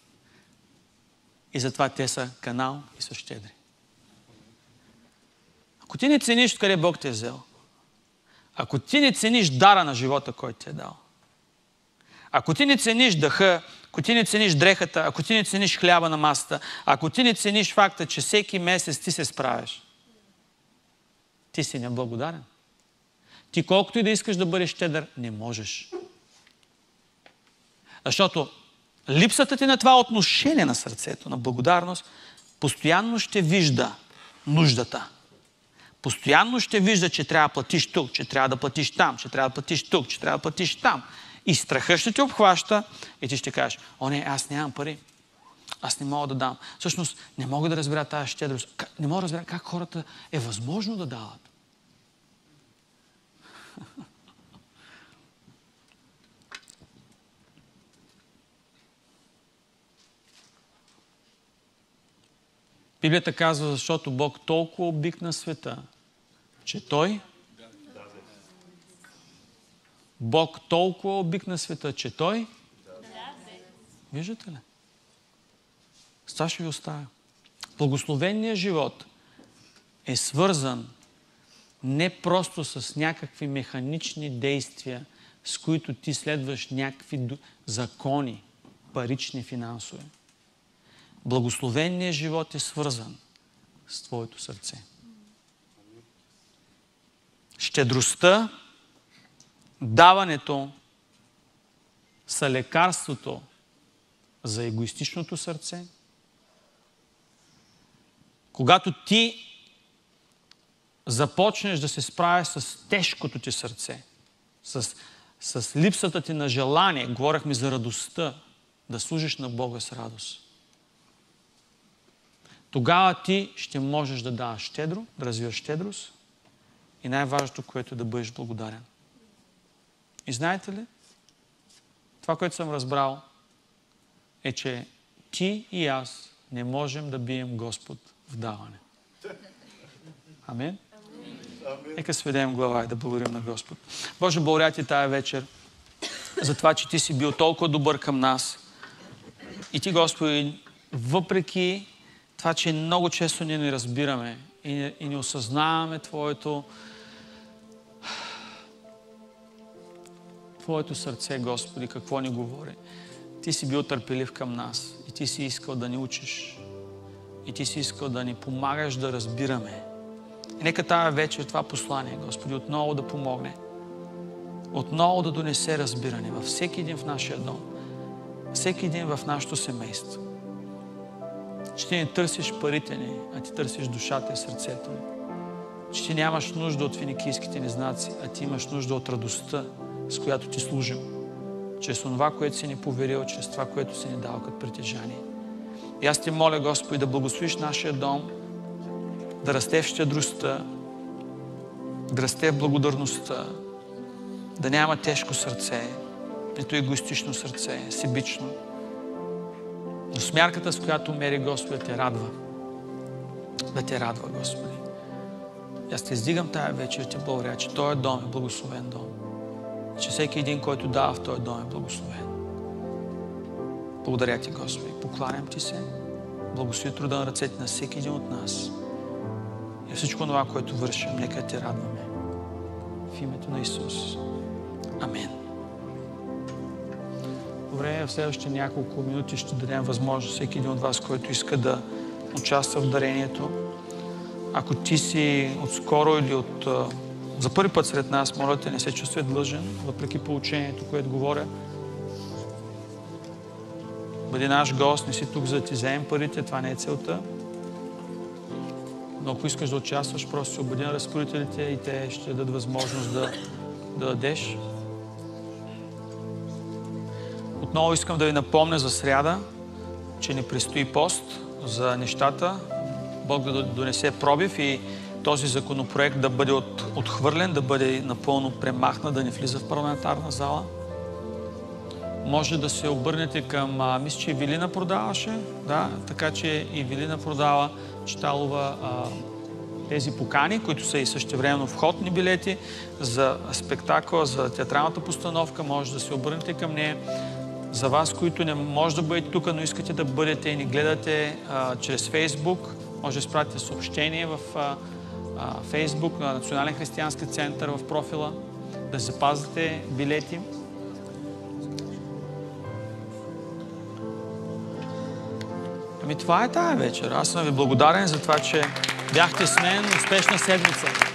и затова те са канал и са щедри. Ако ти не цениш откъде Бог те е взел, ако ти не цениш дара на живота, който ти е дал, ако ти не цениш дъха, ако ти не цениш дрехата, ако ти не цениш хляба на масата, ако ти не цениш факта, че всеки месец ти се справяш, ти си неблагодарен. Ти колкото и да искаш да бъдеш щедър, не можеш. Защото липсата ти на това отношение на сърцето, на благодарност, постоянно ще вижда нуждата. Постоянно ще вижда, че трябва да платиш тук, че трябва да платиш там, че трябва да платиш тук, че трябва да платиш там. И страхът ще те обхваща и ти ще кажеш, о не, аз нямам пари. Аз не мога да дам. Всъщност не мога да разбера тази щедрост. Не мога да разбера как хората е възможно да дават. Библията казва, защото Бог толкова обикна света, че Той... Бог толкова обикна света, че Той... Виждате ли? С това ще ви оставя. Благословеният живот е свързан не просто с някакви механични действия, с които ти следваш някакви закони, парични, финансови. Благословеният живот е свързан с твоето сърце. Щедростта, даването са лекарството за егоистичното сърце. Когато ти започнеш да се справиш с тежкото ти сърце, с липсата ти на желание, говорихме за радостта, да служиш на Бога с радост. Тогава ти ще можеш да даваш щедро, да развиваш щедрост и най-важното, което е да бъдеш благодарен. И знаете ли? Това, което съм разбрал, е, че ти и аз не можем да бием Господ в даване. Амин? Нека сведем глава и да благодарим на Господ. Боже, благодаря ти тая вечер за това, че ти си бил толкова добър към нас. И ти, Господи, въпреки това, че много често ние не разбираме и не осъзнаваме Твоето сърце, Господи, какво ни говори. Ти си бил търпелив към нас и ти си искал да ни учиш. И ти си искал да ни помагаш да разбираме. И нека тази вечер това послание, Господи, отново да помогне. Отново да донесе разбиране във всеки един в нашия дом. Всеки един в нашето семейство. Че ти не търсиш парите ни, а ти търсиш душата и сърцето ни. Че ти нямаш нужда от финикийските ни знаци, а ти имаш нужда от радостта, с която ти служил. Чрез това, което си ни поверил, чрез това, което си ни дал като притежание. И аз ти моля, Господи, да благословиш нашия дом, да расте в щедростта, да расте в благодарността, да няма тежко сърце, нито егоистично сърце, себично. Но смярката, с която мери Господи, да те радва. Да те радва, Господи. И аз те издигам тая вечер, ти благодаря, че този дом е благословен дом. Че всеки един, който дава в този дом е благословен. Благодаря ти, Господи. Покланям ти се. Благослови труда на ръцете на всеки един от нас. И всичко това, което вършим, нека те радваме. В името на Исус. Амин. Добре, в следващите няколко минути ще дадем възможност всеки един от вас, който иска да участва в дарението. Ако ти си отскоро или за първи път сред нас, моля те, не се чувствай длъжен, въпреки поучението, което говоря. Бъди наш гост, не си тук за да ти вземем парите, това не е целта. Но ако искаш да участваш, просто се обади на разпоредителите и те ще дадат възможност да дадеш. Отново искам да ви напомня за сряда, че ни предстои пост за нещата. Бог да донесе пробив и този законопроект да бъде отхвърлен, да бъде напълно премахнат, да не влиза в парламентарна зала. Може да се обърнете към, мисля, че Евелина продаваше, да, така че Евелина продава Читалова тези покани, които са и същевременно входни билети за спектакъл, за театралната постановка. Може да се обърнете към нея. За вас, които не може да бъдете тук, но искате да бъдете и ни гледате чрез Фейсбук, може да изпратите съобщение в Фейсбук на Национален християнски център в профила, да запазите билети. Ами това е тая вечер. Аз съм ви благодарен за това, че бяхте с мен. Успешна седмица!